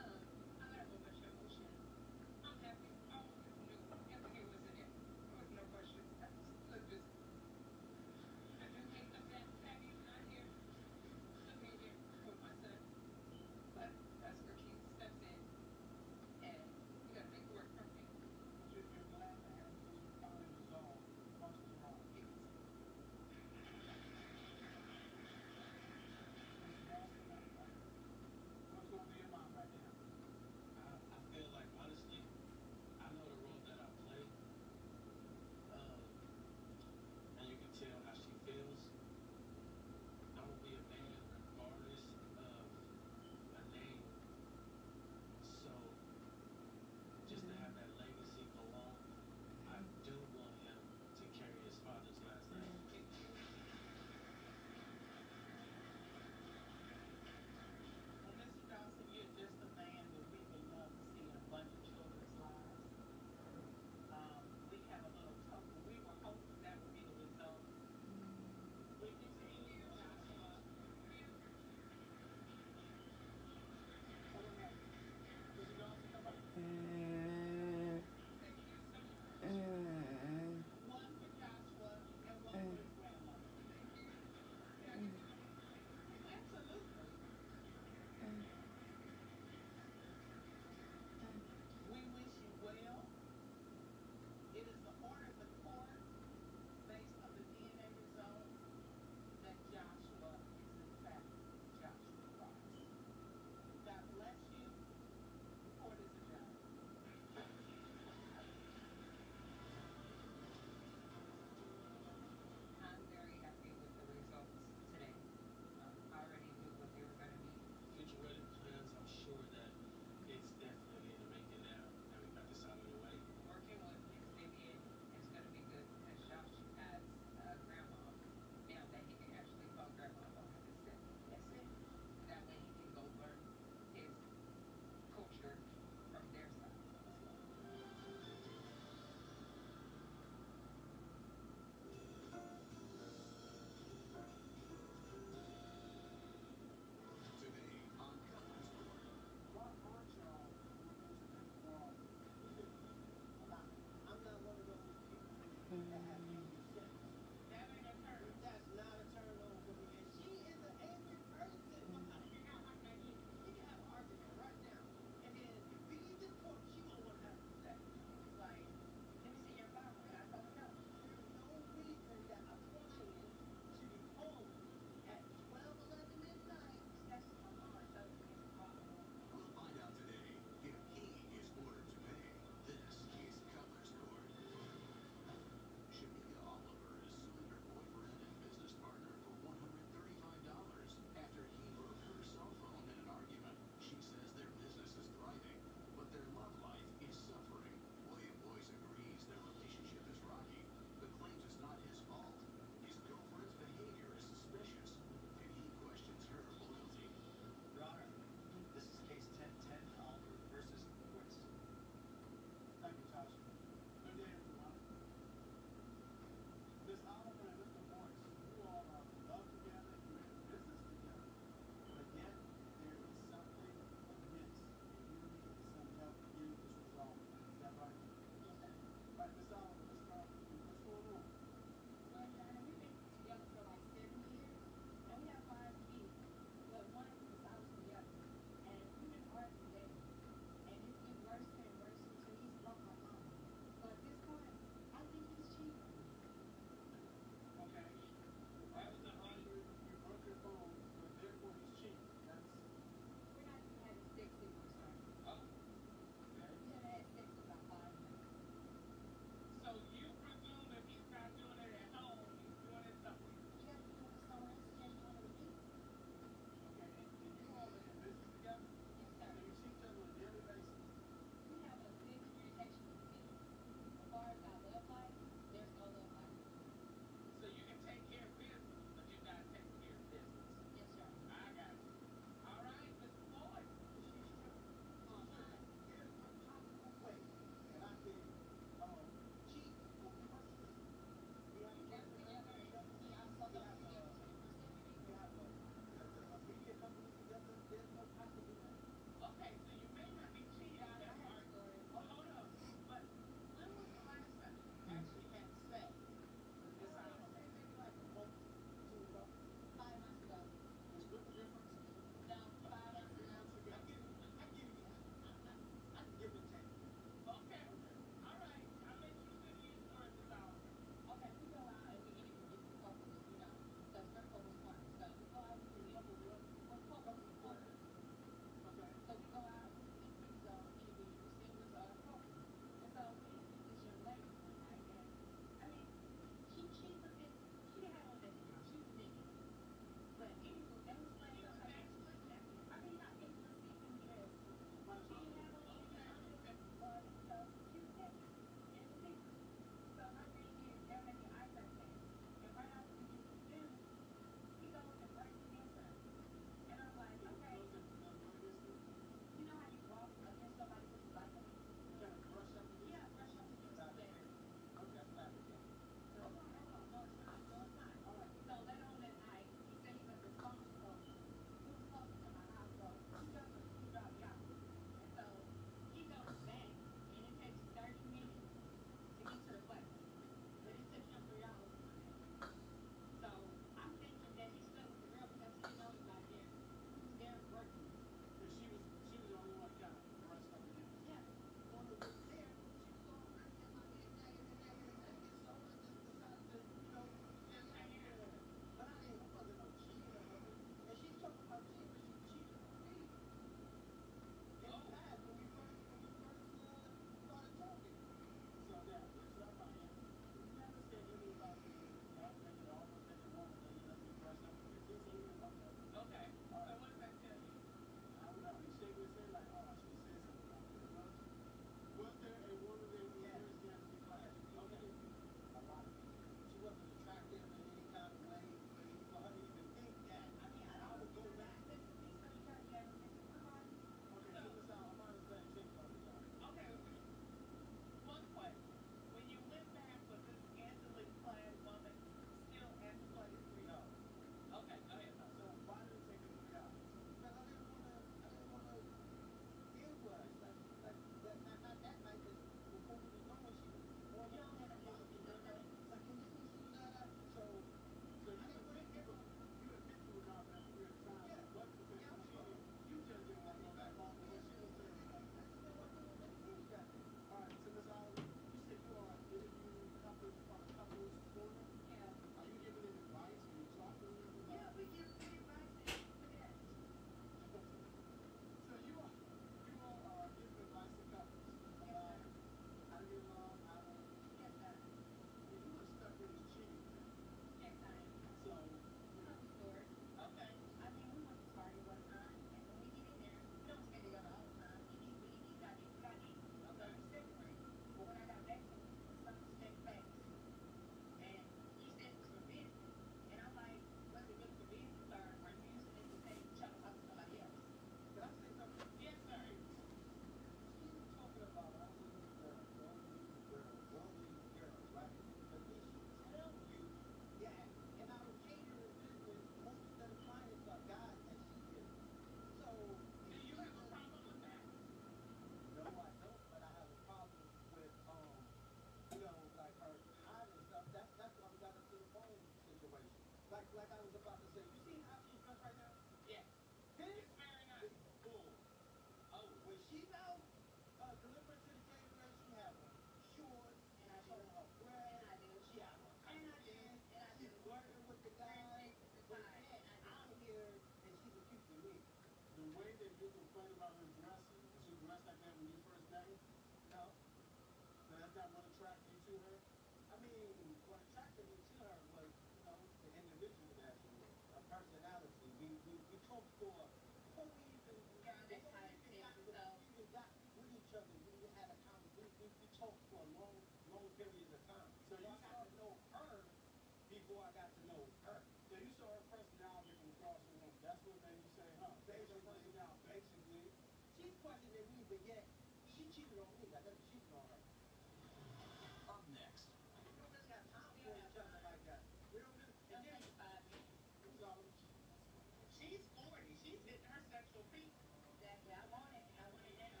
not what attracted you to her? I mean, what attracted me to her was, you know, the individual that she was, her personality. We talked before we even Girl, that's how it feels, so. even got with each other. We had a we talked for a long period of time. So you got to know her before I got to know her. So you saw her personality from across the room. That's what made you say, huh? Basically, she's questioning me, but yet she cheated on me. I never cheated on her. Up next, We don't really got time for each other like that. We don't really. And then, Okay, 5 minutes. what's all She's 40. She's hitting her sexual peak. Exactly. I want it. I want it now.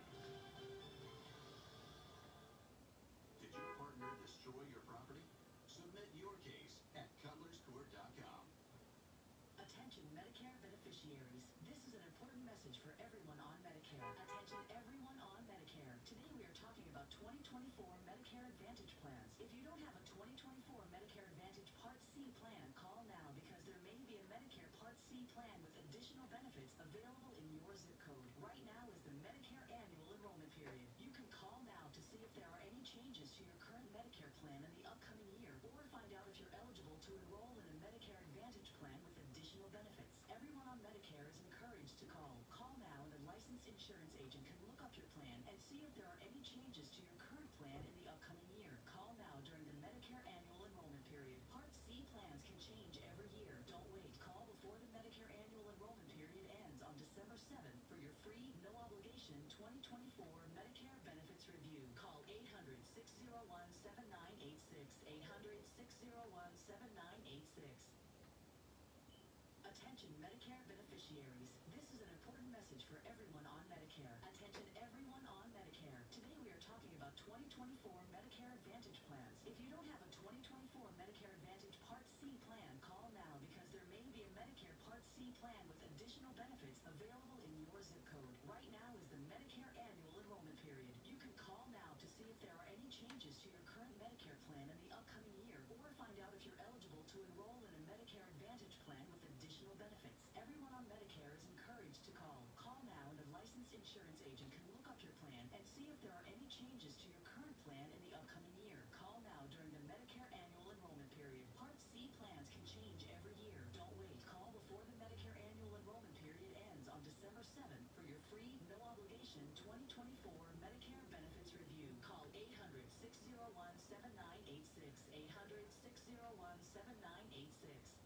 did your partner destroy your property? Submit your case at cutlerscourt.com. Attention Medicare beneficiaries. This is an important message for everyone on Medicare. Attention everyone on Medicare. Today we are talking about 2024 Medicare Advantage plans. If you don't have a 2024 Medicare Advantage Part C plan, call now because there may be a Medicare Part C plan with additional benefits available in your zip code. Right now is the Medicare annual enrollment period. You can call now to see if there are any changes to your current Medicare plan in the upcoming year, or find out if you're eligible to enroll in a Medicare Advantage plan with additional benefits. Everyone on Medicare is encouraged to call. Call now and a licensed insurance agent can look up your plan and see if there are any changes to your current plan in the upcoming year. Call now during the Medicare annual enrollment period. Part C plans can change every year. Don't wait. Call before the Medicare annual enrollment period ends on December 7th for your free, no obligation 2024 Medicare benefits review. Call 800-601-7986. 800-601-7986. Attention Medicare beneficiaries. This is an important message for everyone on Medicare. Attention everyone on Medicare. Today we are talking about 2024 Medicare Advantage plans. If you don't have a 2024 Medicare Advantage Part C plan, call now because there may be a Medicare Part C plan with additional benefits available in your zip code. Right now is the Medicare annual enrollment period. You can call now to see if there are any changes to your current Medicare plan in the upcoming year, or find out if you're eligible to enroll in a Medicare Advantage plan with additional benefits. Everyone on Medicare is encouraged to call. Call now and a licensed insurance agent can look up your plan and see if there are any changes to your current plan in the upcoming year. Call now during the Medicare annual enrollment period. Part C plans can change every year. Don't wait. Call before the Medicare annual enrollment period ends on December 7th for your free, no obligation 2024 Medicare benefits review. Call 800-601-7986. 800-601-7986.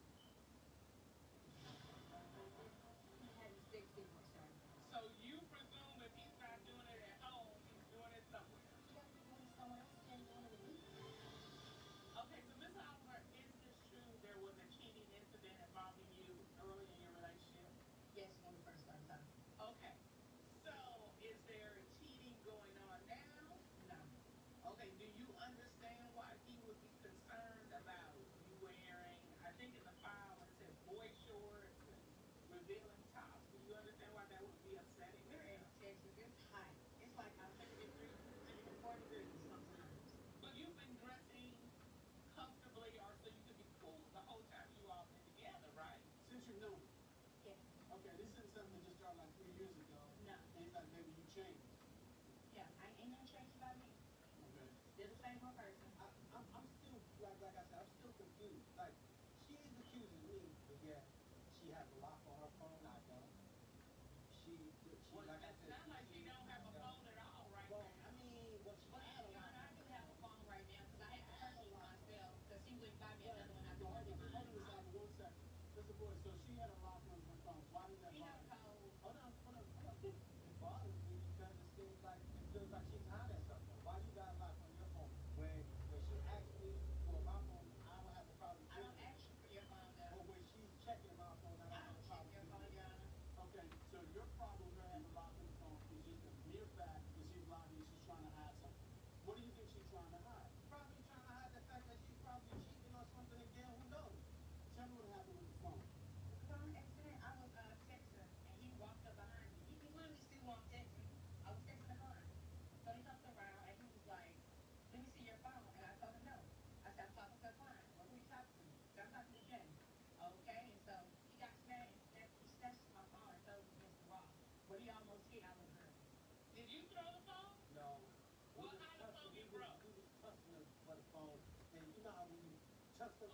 He had 60 more, sir. So you presume if he's not doing it at home, he's doing it somewhere. He got to be doing it somewhere else. He ain't doing it with me. Okay, so Ms. Oliver, is this true there was a cheating incident involving you early in your relationship? Yes, when we first started talking. Okay, so is there cheating going on now? No. Okay, do you understand why he would be concerned about you wearing, I think in the file it said boy shorts and revealing tops? Do you understand why that would be upsetting? We're in Texas. It's hot. It's like 103, 104 degrees sometimes. But you've been dressing comfortably or so you could be cool the whole time you all been together, right? Since you knew, Yeah. okay, this isn't something that just started like 3 years ago. No. And he's like, maybe you changed. Yeah. Ain't nothing changed about me. Okay. Still the same one person. I'm still, like I said, I'm still confused. Like, she is accusing me, but yet she has a lock on her phone. I don't. She Well, like I it said, sounds like she don't have a phone at all right Well, now. I mean, what she Well, had a Your lock. Honor, I do have a phone right now because I had to purchase myself because she wouldn't buy me another one. I Hold don't on, have hold on, mine. one second. Mr. Boyd, so she had a lock on her phone. Why did that She bother have you? code. Hold on. It bothers me because it feels like she's hiding something. Why you got a lock on your phone? When she asked me for my phone, I don't have a problem. I don't ask you for your phone, Or though. when she's checking my phone, I I don't have don't a check problem. your phone, Your Honor. Okay, so your problem with her having a lock on the phone is just a mere fact that she's lying and she's trying to hide something. What do you think she's trying to hide? Probably trying to hide the fact that she's probably cheating on something again. Who knows? Tell me what happened with the phone. The phone asked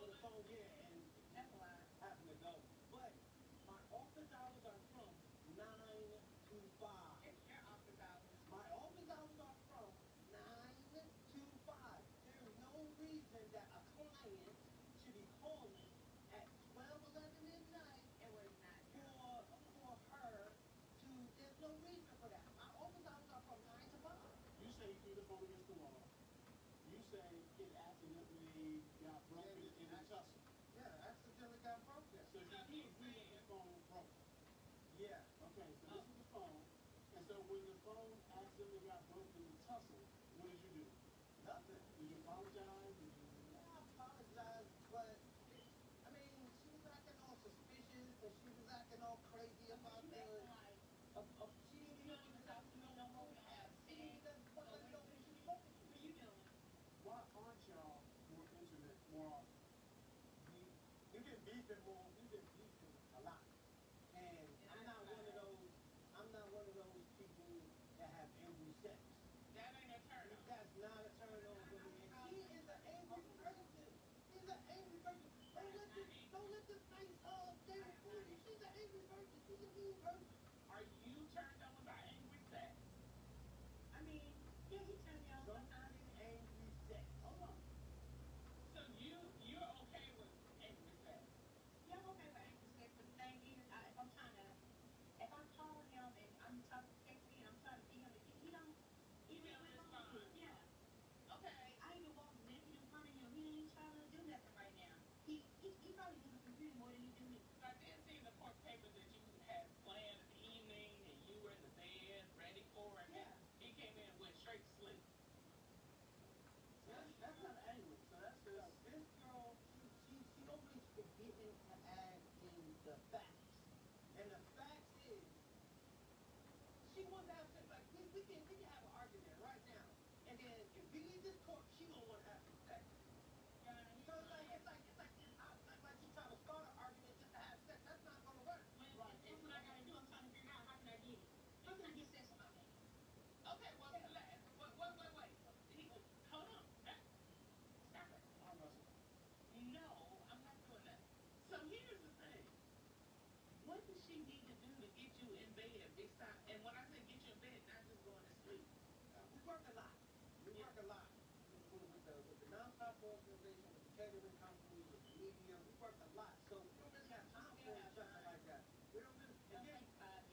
for the phone, yeah, and That's a lie. happen to go. But my office hours are from 9 to 5. It's your office hours. My office hours are from 9 to 5. There is no reason that a client should be calling at 12, 11 midnight It was not. for her to, there's no reason for that. My office hours are from 9 to 5. You say you threw the phone against the wall. You say it accidentally got broken in a tussle. Yeah, accidentally got broken. So you agree that the phone broke. Yeah. Okay, so this is the phone. And so when the phone accidentally got broken in the tussle, what did you do? Nothing. Did you apologize? Did you... I apologize, but I mean, she was acting all suspicious and she was acting all crazy about the. She didn't even have to know who to have. She didn't even want to know who she was talking to. What are you doing? Why aren't y'all more intimate more often? We've been beefing more. We've been beefing a lot. And I'm not one of those people that have angry sex. That ain't a turn on. That's not a turn on for me. And she is an angry person. She's an angry person. Don't let this nice day fool you. She's an angry person. She's a mean person. Are you turned on by angry sex? I mean, yeah, he turned me on sometimes. Angry sex. Hold on. So you're okay with angry sex? Yeah, I'm okay with angry sex, but the thing is, if I'm calling him and I'm talking sexy and I'm trying to be him, he don't, he don't respond. Yeah. Okay. I even walk naked in front of him. He ain't trying to do nothing right now. He probably do the computer more than he do me. I did see in the court papers that you had planned an evening and you were in the bed ready for it. Yeah. He came in and went straight to sleep. That's not angry. So that's just this girl. She always forgetting to add in the facts. And the facts is she wants to have sex. Like we can have an argument right now. And then if we leave this court, she gonna want to have sex. Yeah, So it's like you trying to start an argument just to have sex. That's not gonna work. That's what I gotta do. I'm trying to figure out how can I get it. How can I get sex with my man? Okay, well, wait. Hold on. Stop it. No, I'm not doing that. So here's the thing. What does she need to do to get you in bed besides, and when I say get you in bed, not just going to sleep. We work a lot. We work a lot with the nonprofit organization, with the catering company, with the media. We work a lot. So we don't really have time for each other like that. We don't really. And then,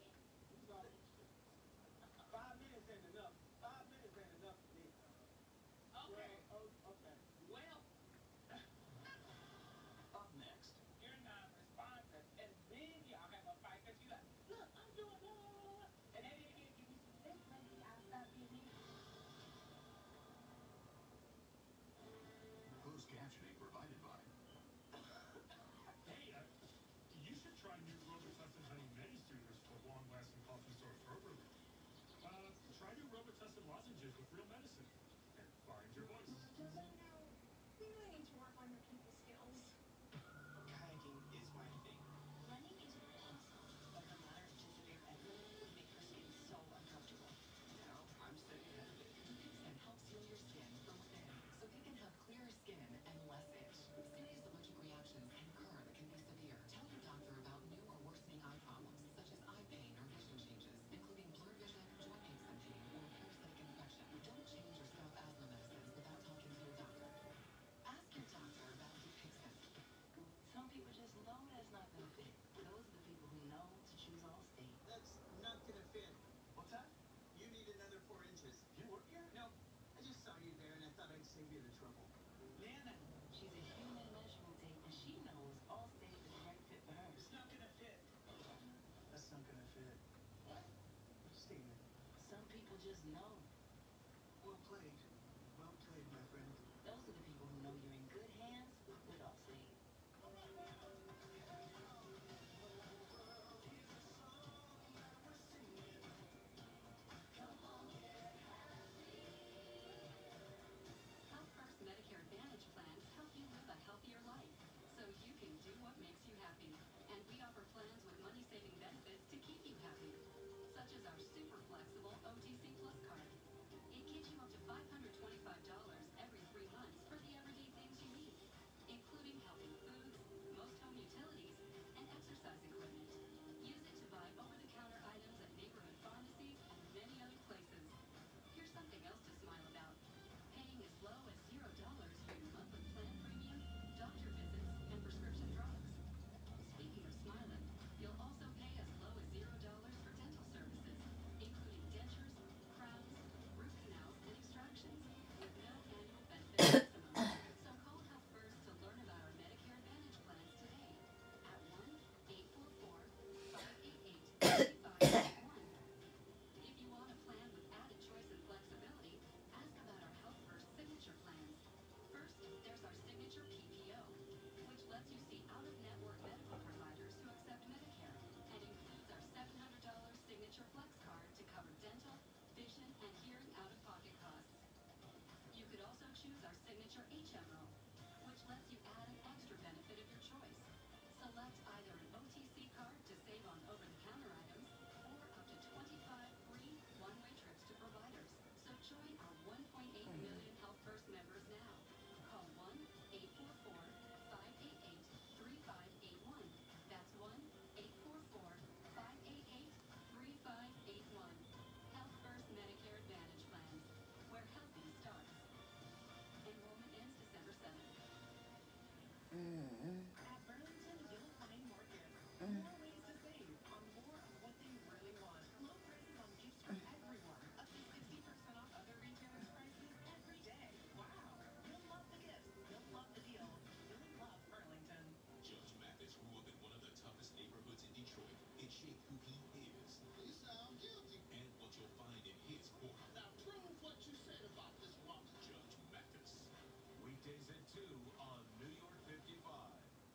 5 minutes ain't enough. 5 minutes ain't enough for me. Okay. Okay. Well, Up next, you're non-responsive, and then y'all have a fight because you like, look, I'm doing blah, blah, blah, blah. And then you can't give me some sex, maybe I'll stop being me. closed captioning provided by Hey, you should try new Robitussin Honey Medi Soothers for long-lasting cough and sore throat relief. Try new Robitussin lozenges with real medicine and find your voice. We really need to work on your people skills. kayaking is my thing. Running is awesome, but the moderate to severe edema would make her skin so uncomfortable. Now I'm staying ahead of it. Pixen helps heal your skin from within, so you can have clearer skin and less itch. Serious allergic reactions can occur that can be severe. Tell your doctor about new or worsening eye problems, such as eye pain or vision changes, including blurred vision, joint aches and pain, or parasitic infection. Don't change your stop asthma medicines without talking to your doctor. Ask your doctor about Dupixent. Some people just know that's not gonna fit. Those are the people who know to choose Allstate. That's not gonna fit. What's that? You need another 4 inches. You work here? No, I just saw you there and I thought I'd save you the trouble. Nana, she's a human measuring tape, and she knows Allstate is the right fit for her. It's not gonna fit. That's not gonna fit. What? Statement. Some people just know. Well played. Well played, my friend. Those are the people who know you're in good hands with Allstate. Health First Medicare Advantage plans help you live a healthier life, so you can do what makes you happy. And we offer plans with money-saving benefits to keep you happy, such as our super flexible OTC Plus card. It gives you up to $500 exercise equipment. Use it to buy over-the-counter items at neighborhood pharmacies and many other places. Here's something else to smile about. Paying as low as $0 for your monthly plan premium, doctor visits, and prescription drugs. Speaking of smiling, you'll also pay as low as $0 for dental services, including dentures, crowns, root canals, and extractions, with no annual benefit maximum. So call Health First to learn about our Medicare Advantage plans today at 1-844-588-3581. If you want a plan with added choice and flexibility, ask about our Health First Signature plans. First, there's our Signature PPO, which lets you see out-of-network medical providers who accept Medicare and includes our $700 Signature Flex card to cover dental, vision, and hearing out-of-pocket costs. You could also choose our Signature HMO, which lets you add an extra benefit of your choice. Select either an OTC card to save on over-the-counter items or up to 25 free one-way trips to providers. So join our 1.8 million Health First members now. Call 1-844-588-3581. That's 1-844-588-3581. Health First Medicare Advantage plans, where healthy starts. Enrollment ends December 7th. At Burlington, you'll find more gifts, more ways to save on more of what they really want. Low prices on gifts for everyone, up to 60% off other retailers' prices every day. Wow, you'll love the gifts, you'll love the deals, you'll love Burlington. Judge Mathis grew up in one of the toughest neighborhoods in Detroit. It shaped who he is You sound guilty. and what you'll find in his corner. Now prove what you said about this woman. Judge Mathis. Weekdays at 2 on New York 55.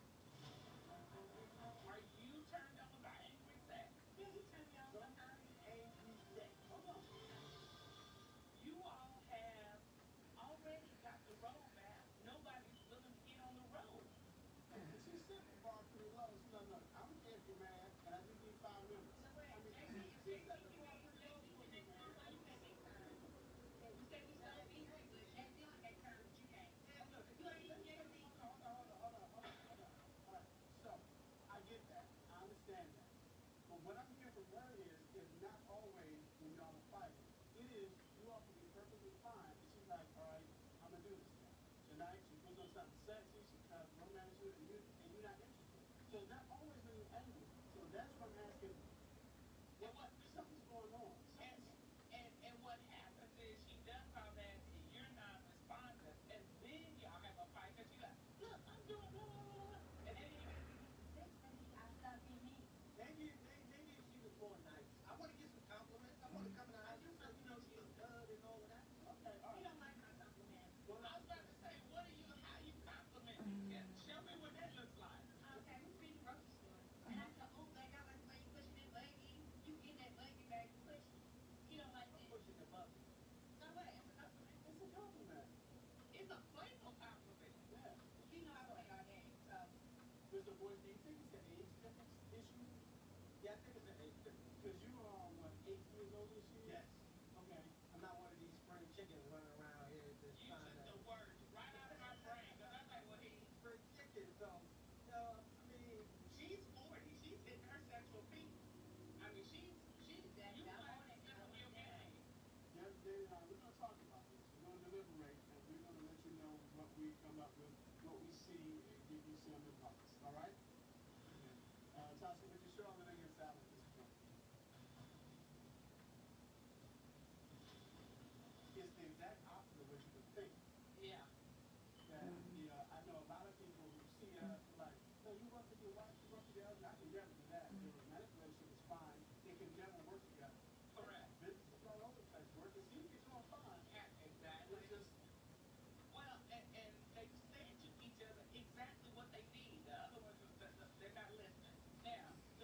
Are you turned on by angry sex? Yeah, he turned me on to angry sex. Hold on. You all have already got the road map. Nobody's willing to get on the road. She said before I put it low. No, no, I'm empty, man, and I just need 5 minutes. So wait, I mean, JD, she JD, said you before I put it low, can make time. Why you can't make time? You say we still be here, but JD can make time, but you can't. Hey, look, You ain't even JD. Hold on. All right, so, I get that. I understand that. But what I'm hearing from her is not always when y'all are fighting. It is, you all can be perfectly fine. And she's like, all right, I'm going to do this thing. Tonight, she puts on something sexy, she tries to romance you, and you're not interested. So that always when you're angry. So that's what I'm asking. What, something's going on. And what happens is she does all that, and you're not responsive, and then y'all have a fight because you like, look, I'm doing blah, blah, blah, and then you Maybe she was more nice. I want to get some compliments. I want to come in the house and say, you know, she look good and all of that. Okay, all you right. don't like my compliment. Well, I was about to say, what are you, how you compliment me? Yeah, show me what that looks like. Okay, we been to the grocery store. And I said, oh, babe, I like the way you pushing that buggy. You get that buggy, babe, push. You don't like I'm that. pushing the button. No way, it's a compliment. It's a compliment. It's a playful compliment. Yeah. You know I play all day, so. Mr. Boyd, do you think it's an age difference issue? Yeah, I think it's an age difference. Because you are, what, 8 years old this year? Yes. Okay. I'm not one of these spring chickens running around here just You trying took to the words right out of my brain, because I'm like, well, he, spring chicken. So, I mean, she's 40. She's hitting her sexual peak. I mean, she's you might step on your game. we're going to talk about this. We're going to deliberate, and we're going to let you know what we come up with, what we see, and give you some advice. All right? Tasha, would you show them the against Al at this point? It's the exact opposite of what you would think. Yeah. That, I know a lot of people who see her like, no, you work with your wife, you work with your husband. I can never do that. The romantic relationship is fine. They can never work together. Correct. Business is all over the place. Work is you get on fine. Yeah, exactly. It's just, Well, and they say to each other exactly what they need. The other ones, they're not listening. Now,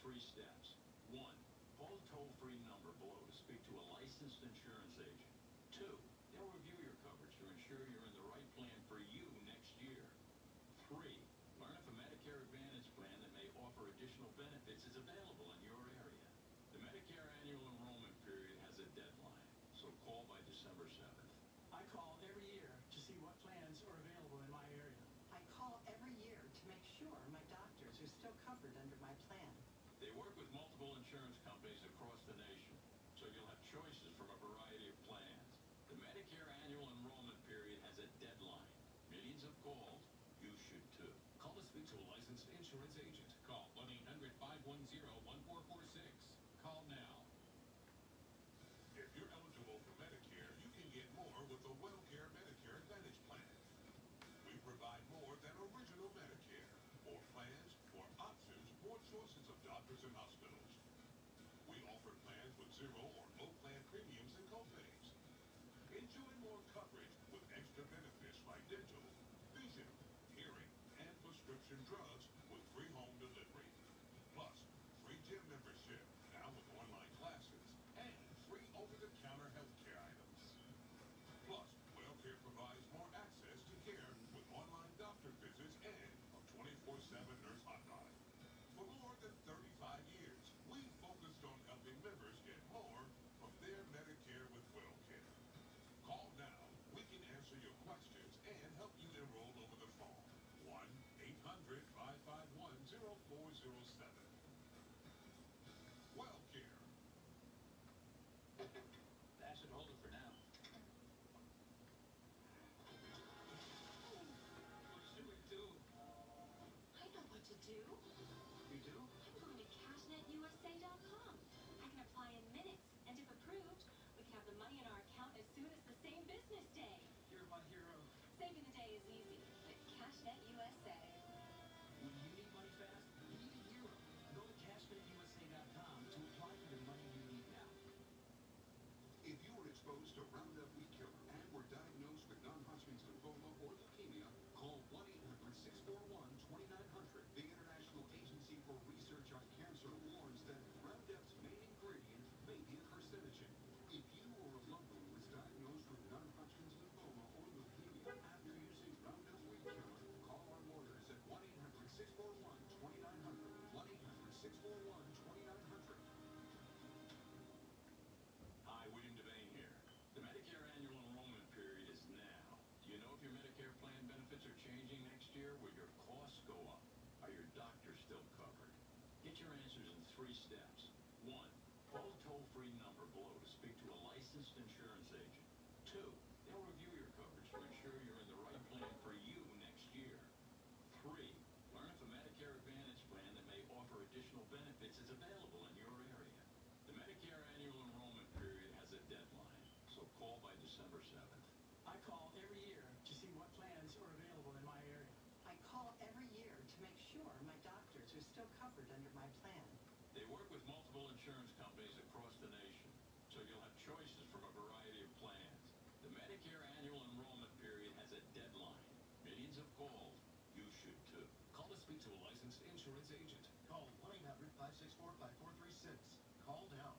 3 steps. 1. Call a toll-free number below to speak to a licensed insurance agent. 2. They'll review your coverage to ensure you're in the right plan for you next year. 3. Learn if a Medicare Advantage plan that may offer additional benefits is available in your area. The Medicare annual enrollment period has a deadline, so call by December 7th. I call every year to see what plans are available in my area. I call every year to make sure my doctors are still covered under my plan. They work with multiple insurance companies across the nation, so you'll have choices from a variety of plans. The Medicare annual enrollment period has a deadline. Millions have called. You should too. Call to speak to a licensed insurance agent. Call 1-800-510-1446. Call now. If you're eligible for Medicare, you can get more with the WellCare Medicare Advantage Plan. We provide more than original Medicare. More plans, more options, more choices of doctors and hospitals. We offer plans with zero or low plan premiums and copays. Enjoy more coverage with extra benefits like dental, vision, hearing, and prescription drugs with free home delivery. Plus, free gym membership, now with online classes, and free over-the-counter healthcare items. Plus, WellCare provides more access to care with online doctor visits and a 24/7 nurse hotline. For more than 35 years, we've focused on helping members get more from their Medicare with WellCare. Call now. We can answer your questions and help you enroll over the phone. 1-800-551-0407. WellCare. That should hold it for now. What should we do? I know what to do. You do? I'm going to CashNetUSA.com. I can apply in minutes, and if approved, we can have the money in our account as soon as the same business day. You're my hero. Saving the day is easy with CashNet USA. When you need money fast, you need a hero. Go to CashNetUSA.com to apply for the money you need now. If you were exposed to Roundup weed killer and were diagnosed with non-Hodgkin's lymphoma or leukemia, call 1-800-641-2900. The International Agency for Research on Cancer warns that Roundup's main ingredient may be a carcinogen. If you or a loved one was diagnosed with non-Hodgkin's lymphoma or leukemia after using Roundup weed killer, call our lawyers at 1-800-641-2900. 1-800-641-2900. Hi, William Devane here. The Medicare annual enrollment period is now. Do you know if your Medicare plan benefits are changing next year? Will your costs go up? Are your doctors still covered? Get your answers in 3 steps. 1. Call a toll-free number below to speak to a licensed insurance agent. 2. They'll review your coverage to ensure you're in the right plan for you next year. 3. Learn if a Medicare Advantage plan that may offer additional benefits is available in your area. The Medicare annual enrollment period has a deadline, so call by December 7th. I call every year to see what plans are available in my area. I call every year to make sure my doctors are still covered under my plan. They work with multiple insurance companies across the nation, so you'll have choices from a variety of plans. The Medicare annual enrollment period has a deadline. Millions have called. You should too. Call to speak to a licensed insurance agent. Call 1-800-564-5436. Call now.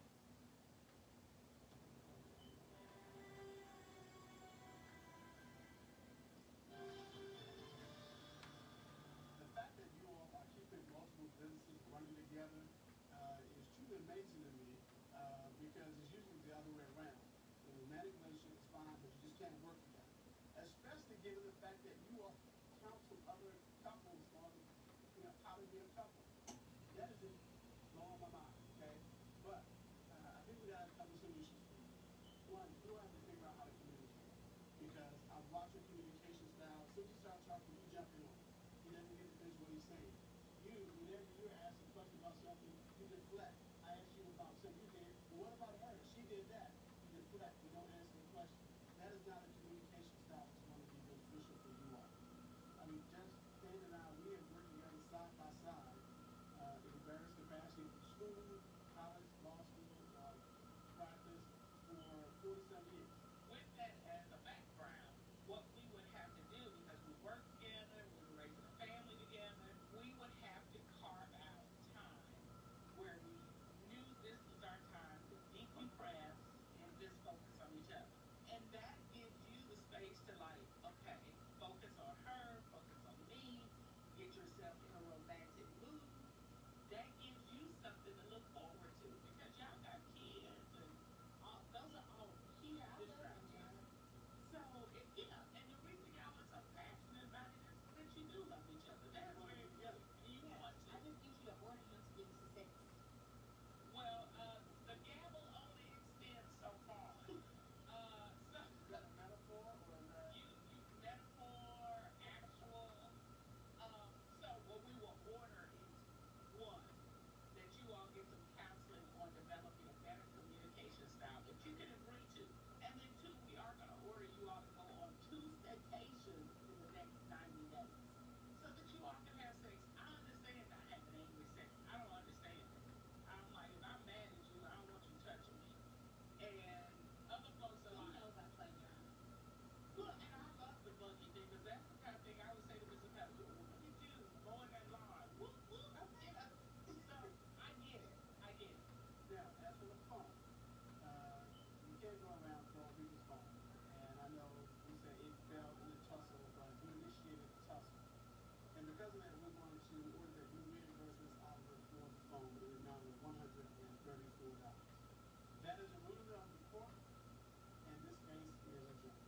The fact that you all are keeping multiple businesses running together is truly amazing to me because it's usually the other way around. The romantic relationship is fine, but you just can't work together. Especially given the fact that you all counsel other couples on, how to be a couple. That is just blowing my mind, okay? But I think we got a couple solutions. One, you have to figure out how to communicate. Because I've watched your communication style. As soon as you start talking, you jump in on it. He doesn't get to finish what he's saying. You, whenever you're asked a question about something, you deflect. I asked you about something you did. Well, what about her? She did that. You deflect. You don't answer the question. That is not a communication style that's going to be beneficial for you all. I mean, just Dan and I, we have worked together side by side in various capacities, school, college, law school, practice for 40-some years. With that as a background, what we would have to do, because we work together, we were raising a family together, we would have to carve out time yourself in a romantic mood, that gives you something to look forward to because y'all got kids and those are all huge distractions. So, and the reason y'all are so passionate about it is that you do love each other. That's very good. And you want to. I just need you to order him to give me some sex. Well, the gavel only extends so far. So Is that a metaphor or is that? you metaphor, actual. So what we will order is one, that you all get some counseling on developing a better communication style that you can agree to. And then two, we are going to order you all to go on 2 staycations in the next 90 days. So that you all can have sex. I understand not having angry sex. I don't understand it. I'm like, if I'm mad at you, I don't want you touching me. And other folks are He like, knows I play John. look, and I love the buggy thing because that's the kind of thing I would say to Mr. Pepper. Look at you mowing that lawn. Whoop, whoop. So I get it. I get it. Now, as for the phone, you can't go around throwing people's phone. And I know you said it fell in the tussle, but you initiated the tussle. And because of that, we're going to order that you reimbursements out of for the phone in the amount of $134. That is a ruling of the court, and this case is adjourned.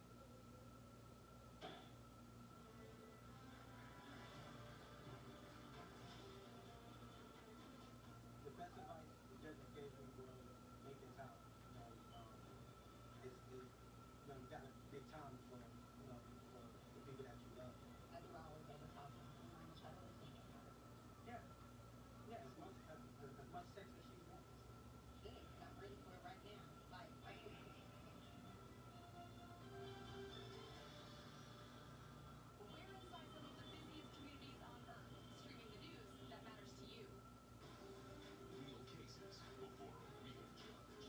The best advice the judge gave me was make it out. You got to make time for the people that you love. I do always have a talk to him. I'm trying to think about it. Yeah, as much sex as she wants. Shit, I'm ready for it right now. Like, right now. We're inside some of the busiest communities on Earth, streaming the news that matters to you. Real cases before a real judge.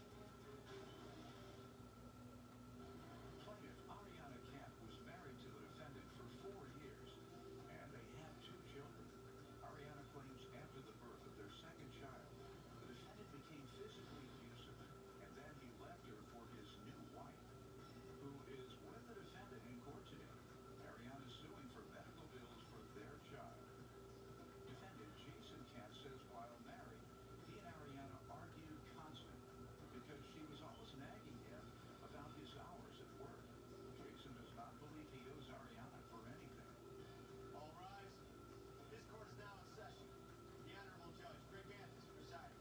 Plaintiff Ariana Kemp was married to the defendant for 4 years, and they had 2 children. Ariana claims after the birth of their second child, the defendant became physically abusive, and then he left her for his new wife, who is with the defendant in court today. Ariana is suing for medical bills for their child. Defendant Jason Kemp says while married, he and Ariana argued constantly because she was always nagging him about his hours at work. Jason does not believe he owes Ariana for anything. All rise. This court is now in session. The Honorable Judge Greg Anthony presiding.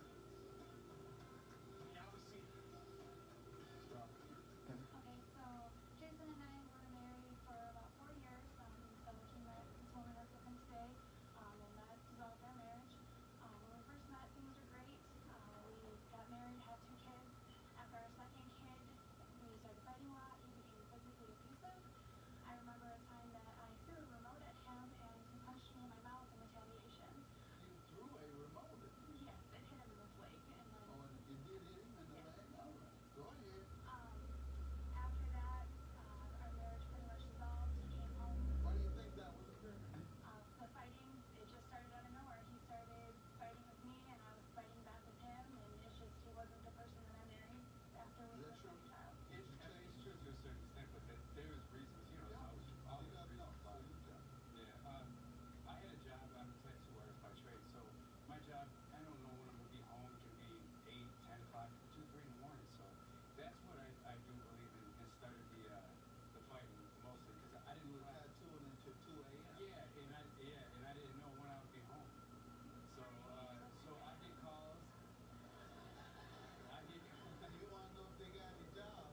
Now we see. Stop. Okay, so Jason and I were married for about 4 years. So he met this woman that's with him today, and that dissolved our marriage. When we first met, things were great. We got married, had 2 kids. After our second kid, we started fighting a lot. He became physically abusive. I remember a time that I threw a remote at him, and he punched me in my mouth in retaliation. You threw a remote at me. Yes, it hit him in the leg, and then. Oh, and you did hit him in the Yes. leg? All right. Go ahead. After that, our marriage pretty much dissolved. He came home. Why do you think that was occurring? The fighting, it just started out of nowhere. He started fighting with me, and I was fighting back with him, and it's just he wasn't the person that I married after we had a child. It's true to a certain extent, but there is reasons, always reasons why. Yeah, I had a job, I'm a tattoo artist by trade, so my job, I don't know when I'm going to be home, it can be 8, 10 o'clock, 2, 3 in the morning, so that's what I do believe in, and started the fighting mostly, because I didn't really have Tattooing until 2 a.m. and I didn't know when I would be home. So I get calls. You want to know if they got any jobs.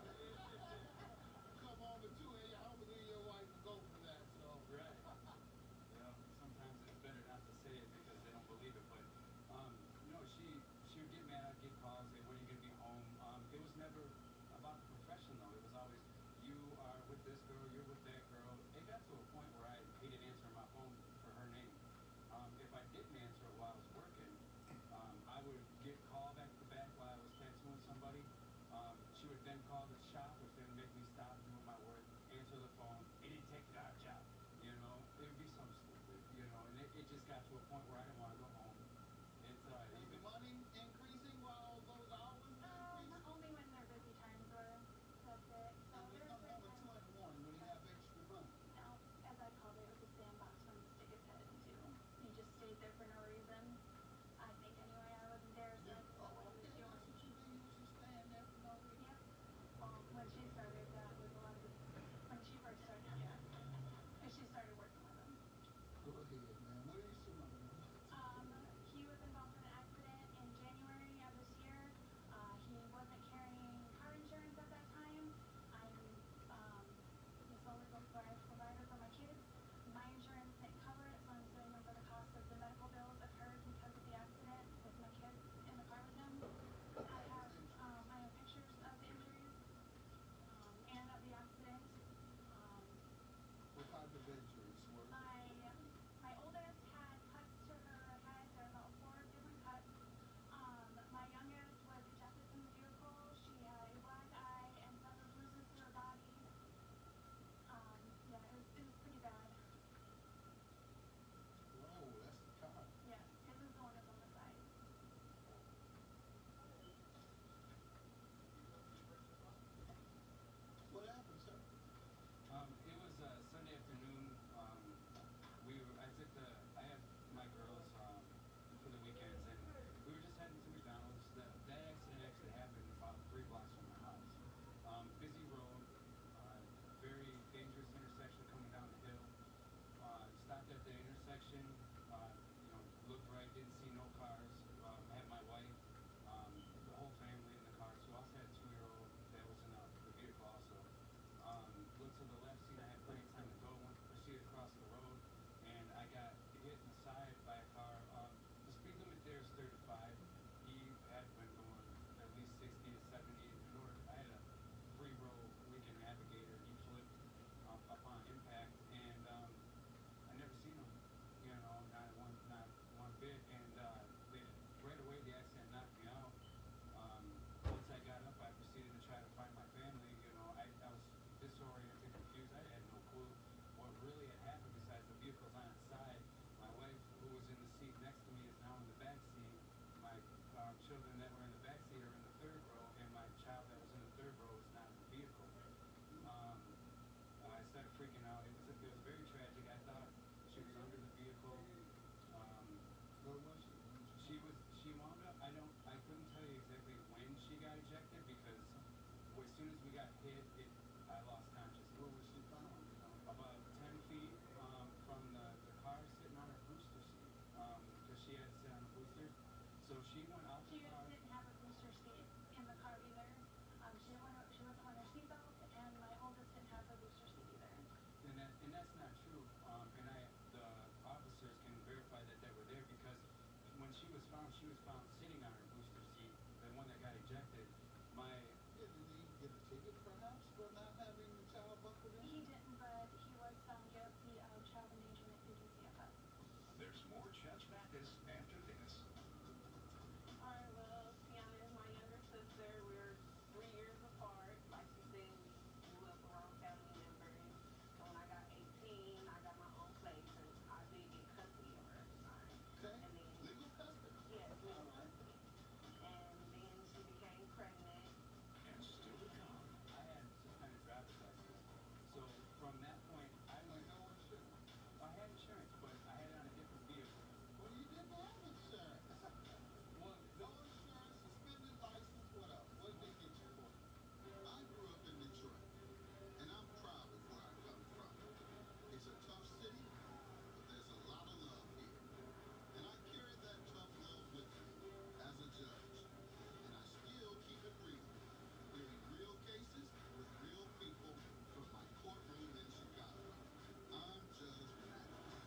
Come on to 2 a.m. I believe your wife will go for that, so. Right. Sometimes it's better not to say it because they don't believe it, but she would get mad, I'd get calls, say, when are you going to be home? It was never about the profession though, it was always, you are with this girl, you're with that girl. It got to a point where I hated answering my phone for her name. If I didn't answer it while I was working, I would get called back to back while I was tattooing somebody. She would then call the shop, which then make me stop doing my work, answer the phone, and then take it out of job. It would be something stupid, and it just got to a point where I didn't want to go home. Is the money increasing while those hours increasing? Only when their busy times were. That's it. So Now, when you come home at 2 in the morning, when you have as soon as we got hit, I lost consciousness. Where was she found? About 10 feet from the car, sitting on her booster seat, because she had to sit on the booster. So she went out the She car. didn't have a booster seat in the car either. She wasn't wearing her seatbelt, and my oldest didn't have her booster seat either. And that's not true. The officers can verify that they were there because when she was found sitting on her booster seat, the one that got ejected. Did he get a ticket perhaps for not having the child buckled in? He didn't, but he was found guilty of child endangerment through DCFS. There's more Judge Mathis after this. Alright, well, Tiana is my younger sister. We're 3 years apart. Like she said, we grew up around family members. So when I got 18, I got my own place, and I did get custody of her at the time. Okay. And then, Legal custody. yes, legal custody. And then she became pregnant. And still to come. I had suspended driver's license. So from that point, I Like went. no insurance. I had insurance, but I had it on a different vehicle. Well, you didn't have insurance. Well, No insurance, suspended license, what else? What did they get you for? I grew up in Detroit, and I'm proud of where I come from. It's a tough city, but there's a lot of love here. And I carry that tough love with me as a judge. And I still keep it real, hearing real cases with real people from my courtroom in Chicago. I'm Judge Mathis.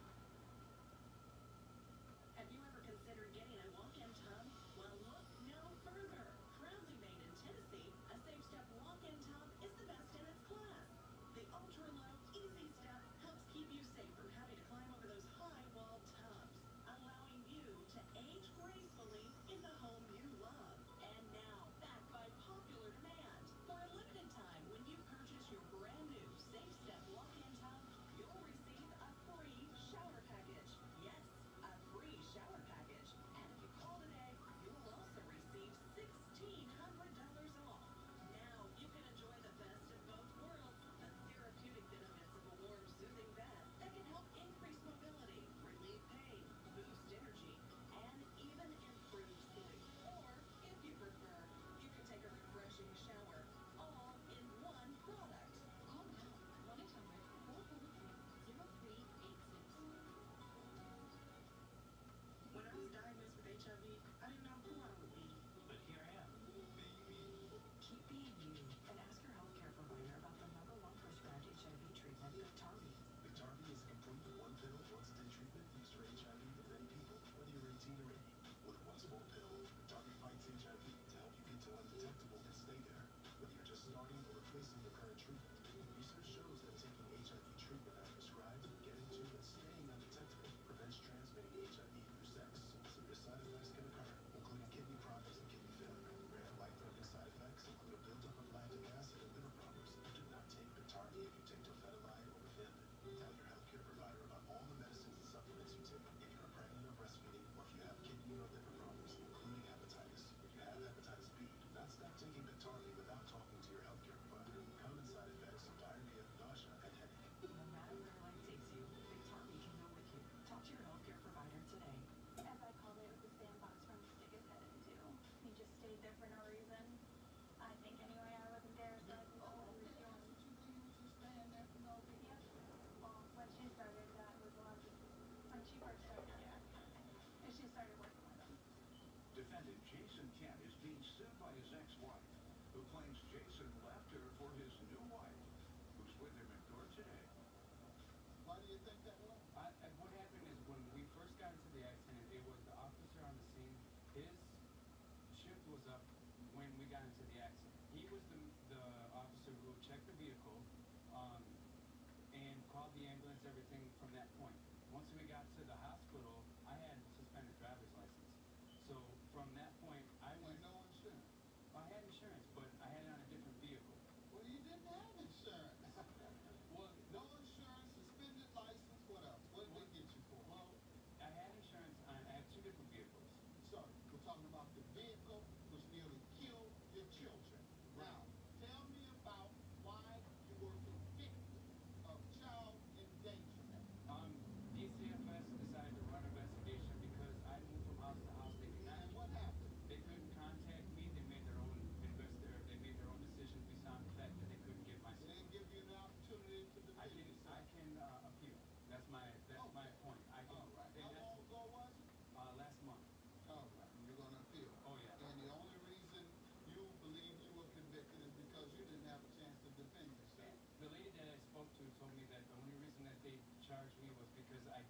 Have you ever considered getting a walk-in tub? Well, look no further. Proudly made in Tennessee, a Safe Step walk-in tub is the best in its class. The ultra-low, easy step helps keep you safe from having to climb over those high-wall tubs, allowing you to age gracefully in the home you love. And now, backed by popular demand. For a limited time, when you purchase your brand new Safe Step walk-in tub, you'll receive a free shower package. Yes, a free shower package. And if you call today, you'll also receive $1,600 off. Now you can enjoy the best of both worlds. The therapeutic benefits of a warm, soothing bed that can help increase mobility, relieve pain, boost energy, and even improve sleep. Or, if you prefer, you can take a refreshing shower, all in one product. Call now. 1-800-443-0386. When I was diagnosed with HIV, I didn't know who I would be. But here I am. Keep being you and ask your healthcare provider about the #1 prescribed HIV treatment, Biktarvy. Biktarvy is a complete one-pill, once-a-day treatment used for HIV for many people, whether you're 18 or 80. With a once-a-day pill, Biktarvy fights HIV to help you get to undetectable and stay there, whether you're just starting or replacing your current treatment. Research shows that taking HIV treatment as prescribed, getting to and staying undetectable prevents transmitting HIV through sex. Severe side effects can occur, including kidney problems and kidney failure. Rare life-threatening side effects include a buildup of lactic acid and liver problems. Do not take Biktarvy if you take dofetilide or Rifampin. Tell your healthcare provider about all the medicines and supplements you take. If you're pregnant or breastfeeding, or if you have kidney or liver problems, including hepatitis. If you have hepatitis B, do not stop taking Biktarvy without talking to your healthcare provider. Common side effects are diarrhea, nausea, and headache. No matter where life takes you, Biktarvy can go with you. Talk to your healthcare provider today. As I called it, was a sandbox for him to stick his head into. He just stayed there for no reason. I think anyway, I wasn't there, so I didn't know what he was doing. You think he was just staying there for no reason? Yep. Well, when she started, that was a lot of, when she first started, yeah. And she started working with him. Defendant Jason Kent is being sued by his ex-wife, who claims Jason left her for his new wife, who's with him in court today. Why do you think that was? What happened is when we first got into the accident, it was the officer on the scene. His shift was up when we got into the accident. He was the officer who checked the vehicle and called the ambulance, everything from that point. Once we got to the hospital, I had suspended driver's license. So from that point, I went. And no insurance. I had insurance, but I had it on a different vehicle. Well, you didn't have insurance. Well, No insurance, suspended license, what else? What did they get you for? well, I had insurance on. I have 2 different vehicles. Sorry, we're talking about the vehicle which nearly killed your children. Now, tell me about why you were convicted of child endangerment.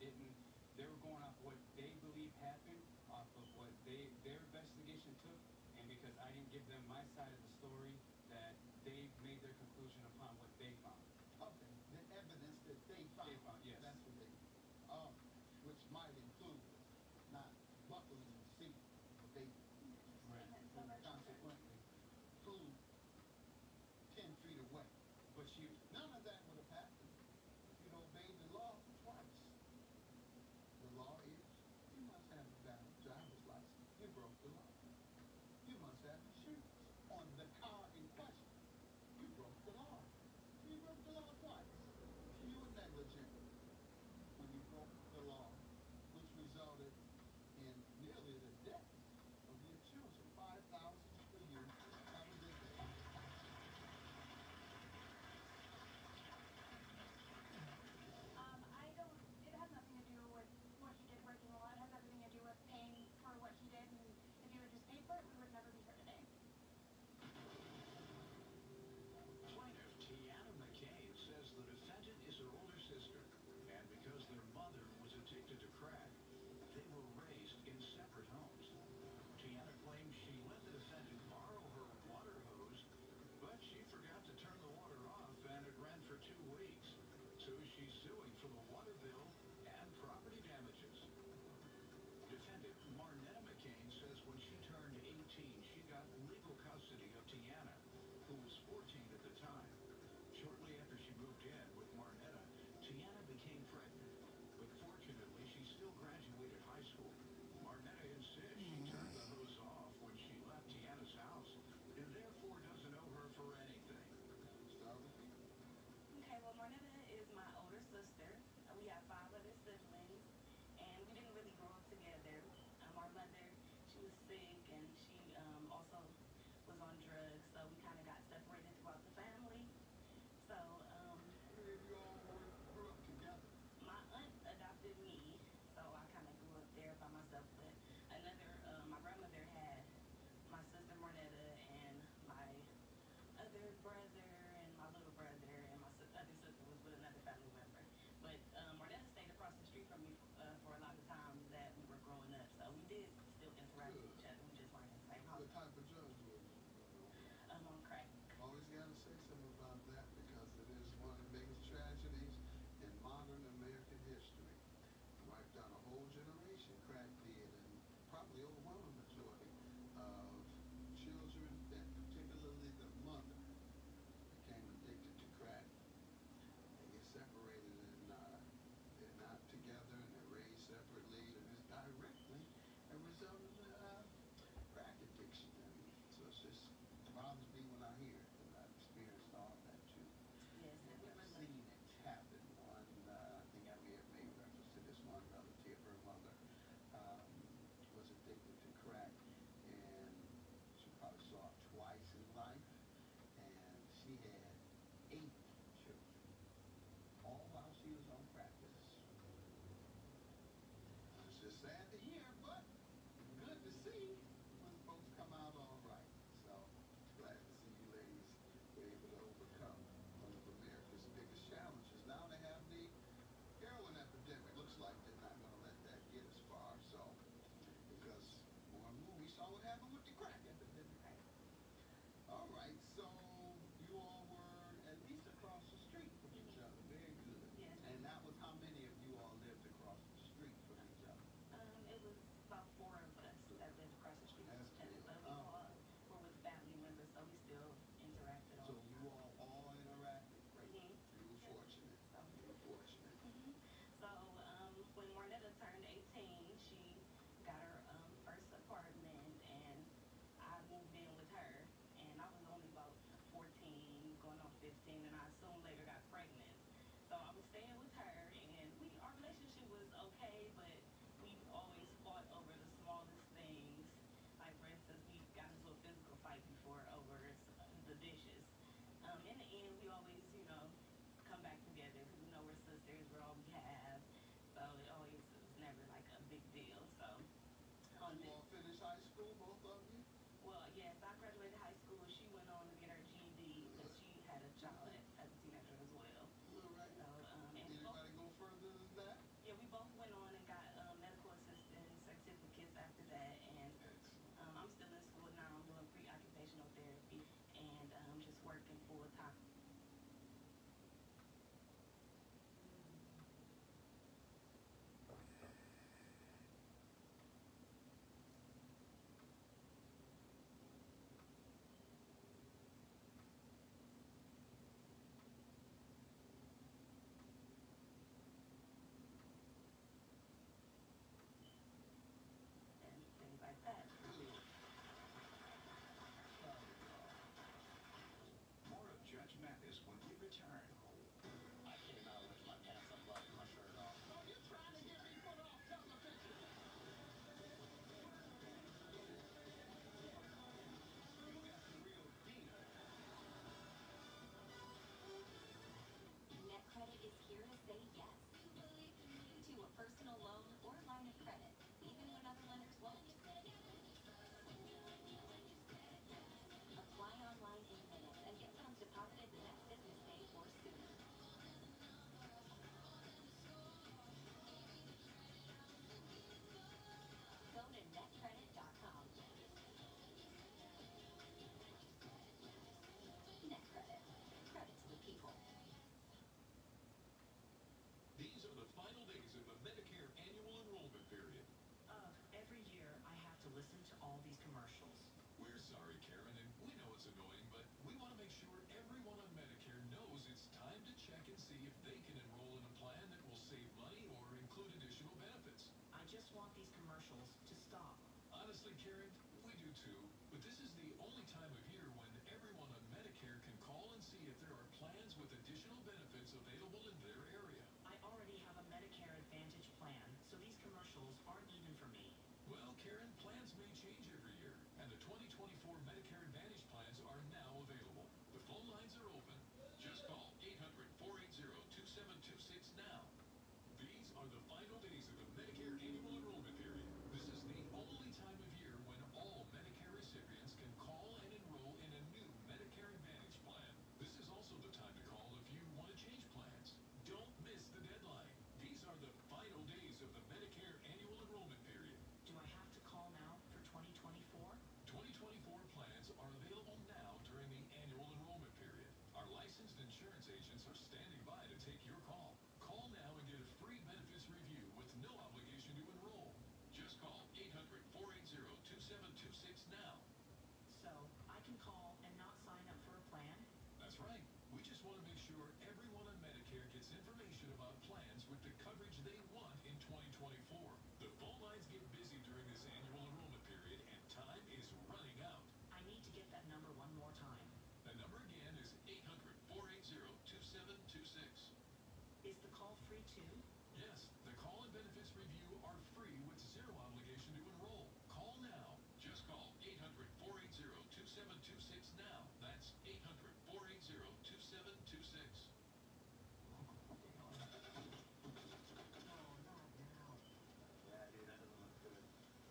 didn't. They were going off what they believe happened, off of what their investigation took, and because I didn't give them my side of the story, that they made their conclusion upon what they found. Okay, the evidence that they found. They found, yes. That's what they, which might include not buckling the seat, but they consequently flew 10 feet away. But she, None of that would have happened if you'd obeyed the law twice. The law is, you must have a valid driver's license. You broke the law. You must have insurance on the car in question. You broke the law. You broke the law twice. You were negligent when you broke the law, which resulted in nearly the death of your children. 5,000 for you. Have a good day. I don't, it has nothing to do with what he did breaking the law. It has everything to do with paying for what he did. And if he would just pay for it, we would never be here today. Plaintiff Tiana McCain says the defendant is her older sister, and because their mother was addicted to crack, they were raised in separate homes. Tiana claims she let the defendant borrow her water hose, but she forgot to turn the water off, and it ran for 2 weeks. So she's suing for the water bill and property damages. Defendant Marnetta McCain says when she turned 18, she got legal custody of Tiana, who was 14 at the time. Shortly after she moved in with Marnetta, Tiana became pregnant. But fortunately, she still graduated high school. Marnetta insists she turned the hose off when she left Tiana's house, and therefore doesn't owe her for anything. Start with you. Okay, well, Marnetta is my older sister. We have 5 other siblings, and we didn't really grow up together. Our mother, she was sick, and she also was on drugs, so we kind of got separated throughout the family. So, How many of you all grew up together? my aunt adopted me, so I kind of grew up there by myself. But my grandmother had my sister Marnetta and my other brother and my little brother, and my other sister was with another family member. But Marnetta stayed across the street from me for a lot of time that we were growing up, so we did still interact with each other. We just weren't in the same house. What type of drugs were you? On crack. Always got to say something about that because it is one of the biggest tragedies in modern American history. Wiped out a whole generation, crack did, and probably overwhelming majority of children, and particularly the mother, became addicted to crack. They get separated and they're not together and they're raised separately, and it's directly a result of the crack addiction. I mean, so it's just bothers me when I hear it, and I've experienced all that too. Yes, and we I've were seen it happen. One, I think I may have made reference to this one relative, her mother was addicted to crack, and she probably saw it twice in life, and she had 8 children, all while she was on crack. It's just sad to hear, but good to see when folks come out all right. So glad to see you ladies were able to overcome one of America's biggest challenges. Now they have the heroin epidemic. Looks like they're not going to let that get as far. So because more and more we saw what happened with the crack epidemic. All right, so you all were at least across the street from each other. Very good. Yes. And that was how many of you all lived across the street from each other? It was about 4 of us that lived across the street from That's each other, good. but we all were with family members, so we still interacted So all the you time. all interacted? Great. Mhm. You were fortunate. You were fortunate. So when Marnetta turned 18, she got her first apartment, and I moved in with her, and I was only about 14, going on 15, and I soon later got pregnant. So I was staying with her, and our relationship was okay, but we always fought over the smallest things. Like, for instance, we got into a physical fight before over the dishes. In the end, we always, come back together because we know we're sisters, we're all we have. So it always was never like a big deal. So You all finished high school, both of you? well, yes, I graduated high school. She went on to get her GED because she had a child as a teenager as well. All right. So, and Anybody go further than that? yeah, we both working full time. And things like that. More of Judge Mathis when we return. I came out with my pants unbuttoned, my shirt off. So you're trying to get me put off television? You got the real deal. NetCredit is here to say yes to a personal loan or line of credit, even when other lenders won't. Apply online in minutes and get funds deposited the next business day or sooner. Go to netcredit.com. NetCredit. Credit to the people. These are the final days of the Medicare annual enrollment period. Every year I have to listen to all these commercials. We're sorry, Karen, and we know it's annoying, but we want to make sure everyone on Medicare knows it's time to check and see if they can enroll in a plan that will save money or include additional benefits. I just want these commercials to stop. Honestly, Karen, we do too, but this is the only time of year when everyone on Medicare can call and see if there are plans with additional benefits available in their area. I already have a Medicare Advantage plan, so these commercials aren't even for me. Well, Karen, plans may change every year, and the 2024 Medicare Advantage plans are now available. The phone lines are open. Just call 800-480-2726 now. These are the final days of the Medicare annual enrollment period. This is the only time of year when all Medicare recipients can call and enroll in a new Medicare Advantage plan. This is also the time to call if you want to change plans. Don't miss the deadline. These are the final days of the Medicare annual enrollment period. Do I have to call now for 2024? 2024 plans are available now during the annual enrollment period. Our licensed insurance agents are standing by to take your call. Call now and get a free benefits review with no obligation to enroll. Just call 800-480-2726 now. So I can call and not sign up for a plan? That's right. We just want to make sure everyone on Medicare gets information about plans with the coverage they want in 2024. The phone lines get busy during this annual enrollment period, and time is running out. I need to get that number one more time. The number again is 800-480-2726. Is the call free too? Yes, the call and benefits review are free with zero obligation to enroll. Call now. Just call 800-480-2726 now. That's 800-480-2726. Yeah, dude, that doesn't look good.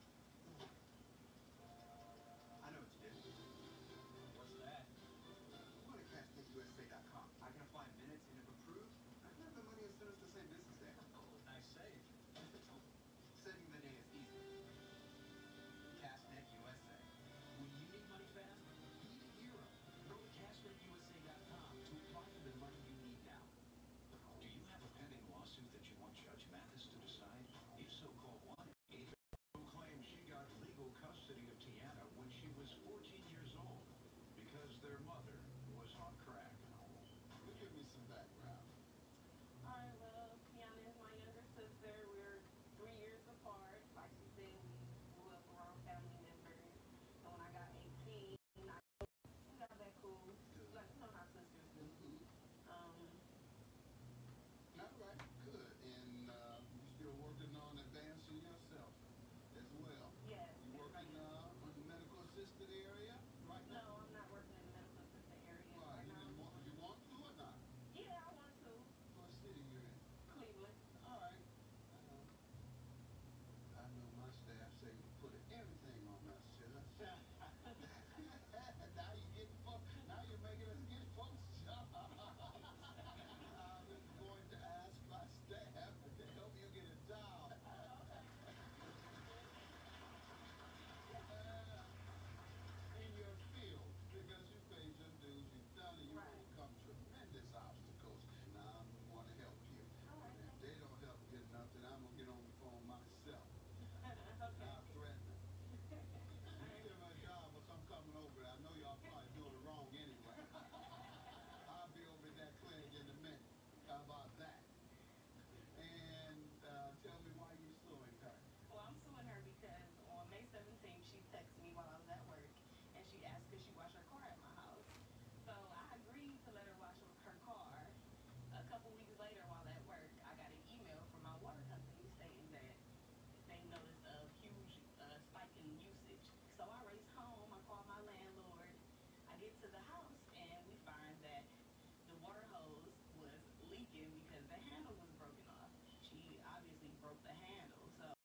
I know what you did. What's that? Go to cashpickusa.com. I can apply in minutes, and if approved, I can have the money as soon as the same business day. Nice save. Saving the day is easy. CashNet USA. When you need money fast, you need a hero. Go to cashnetusa.com to apply for the money you need now. Do you have a pending lawsuit that you want Judge Mathis to decide? If so, call 1-800. Who claims she got legal custody of Tiana when she was 14 years old because their mother was on crack. Give me some background.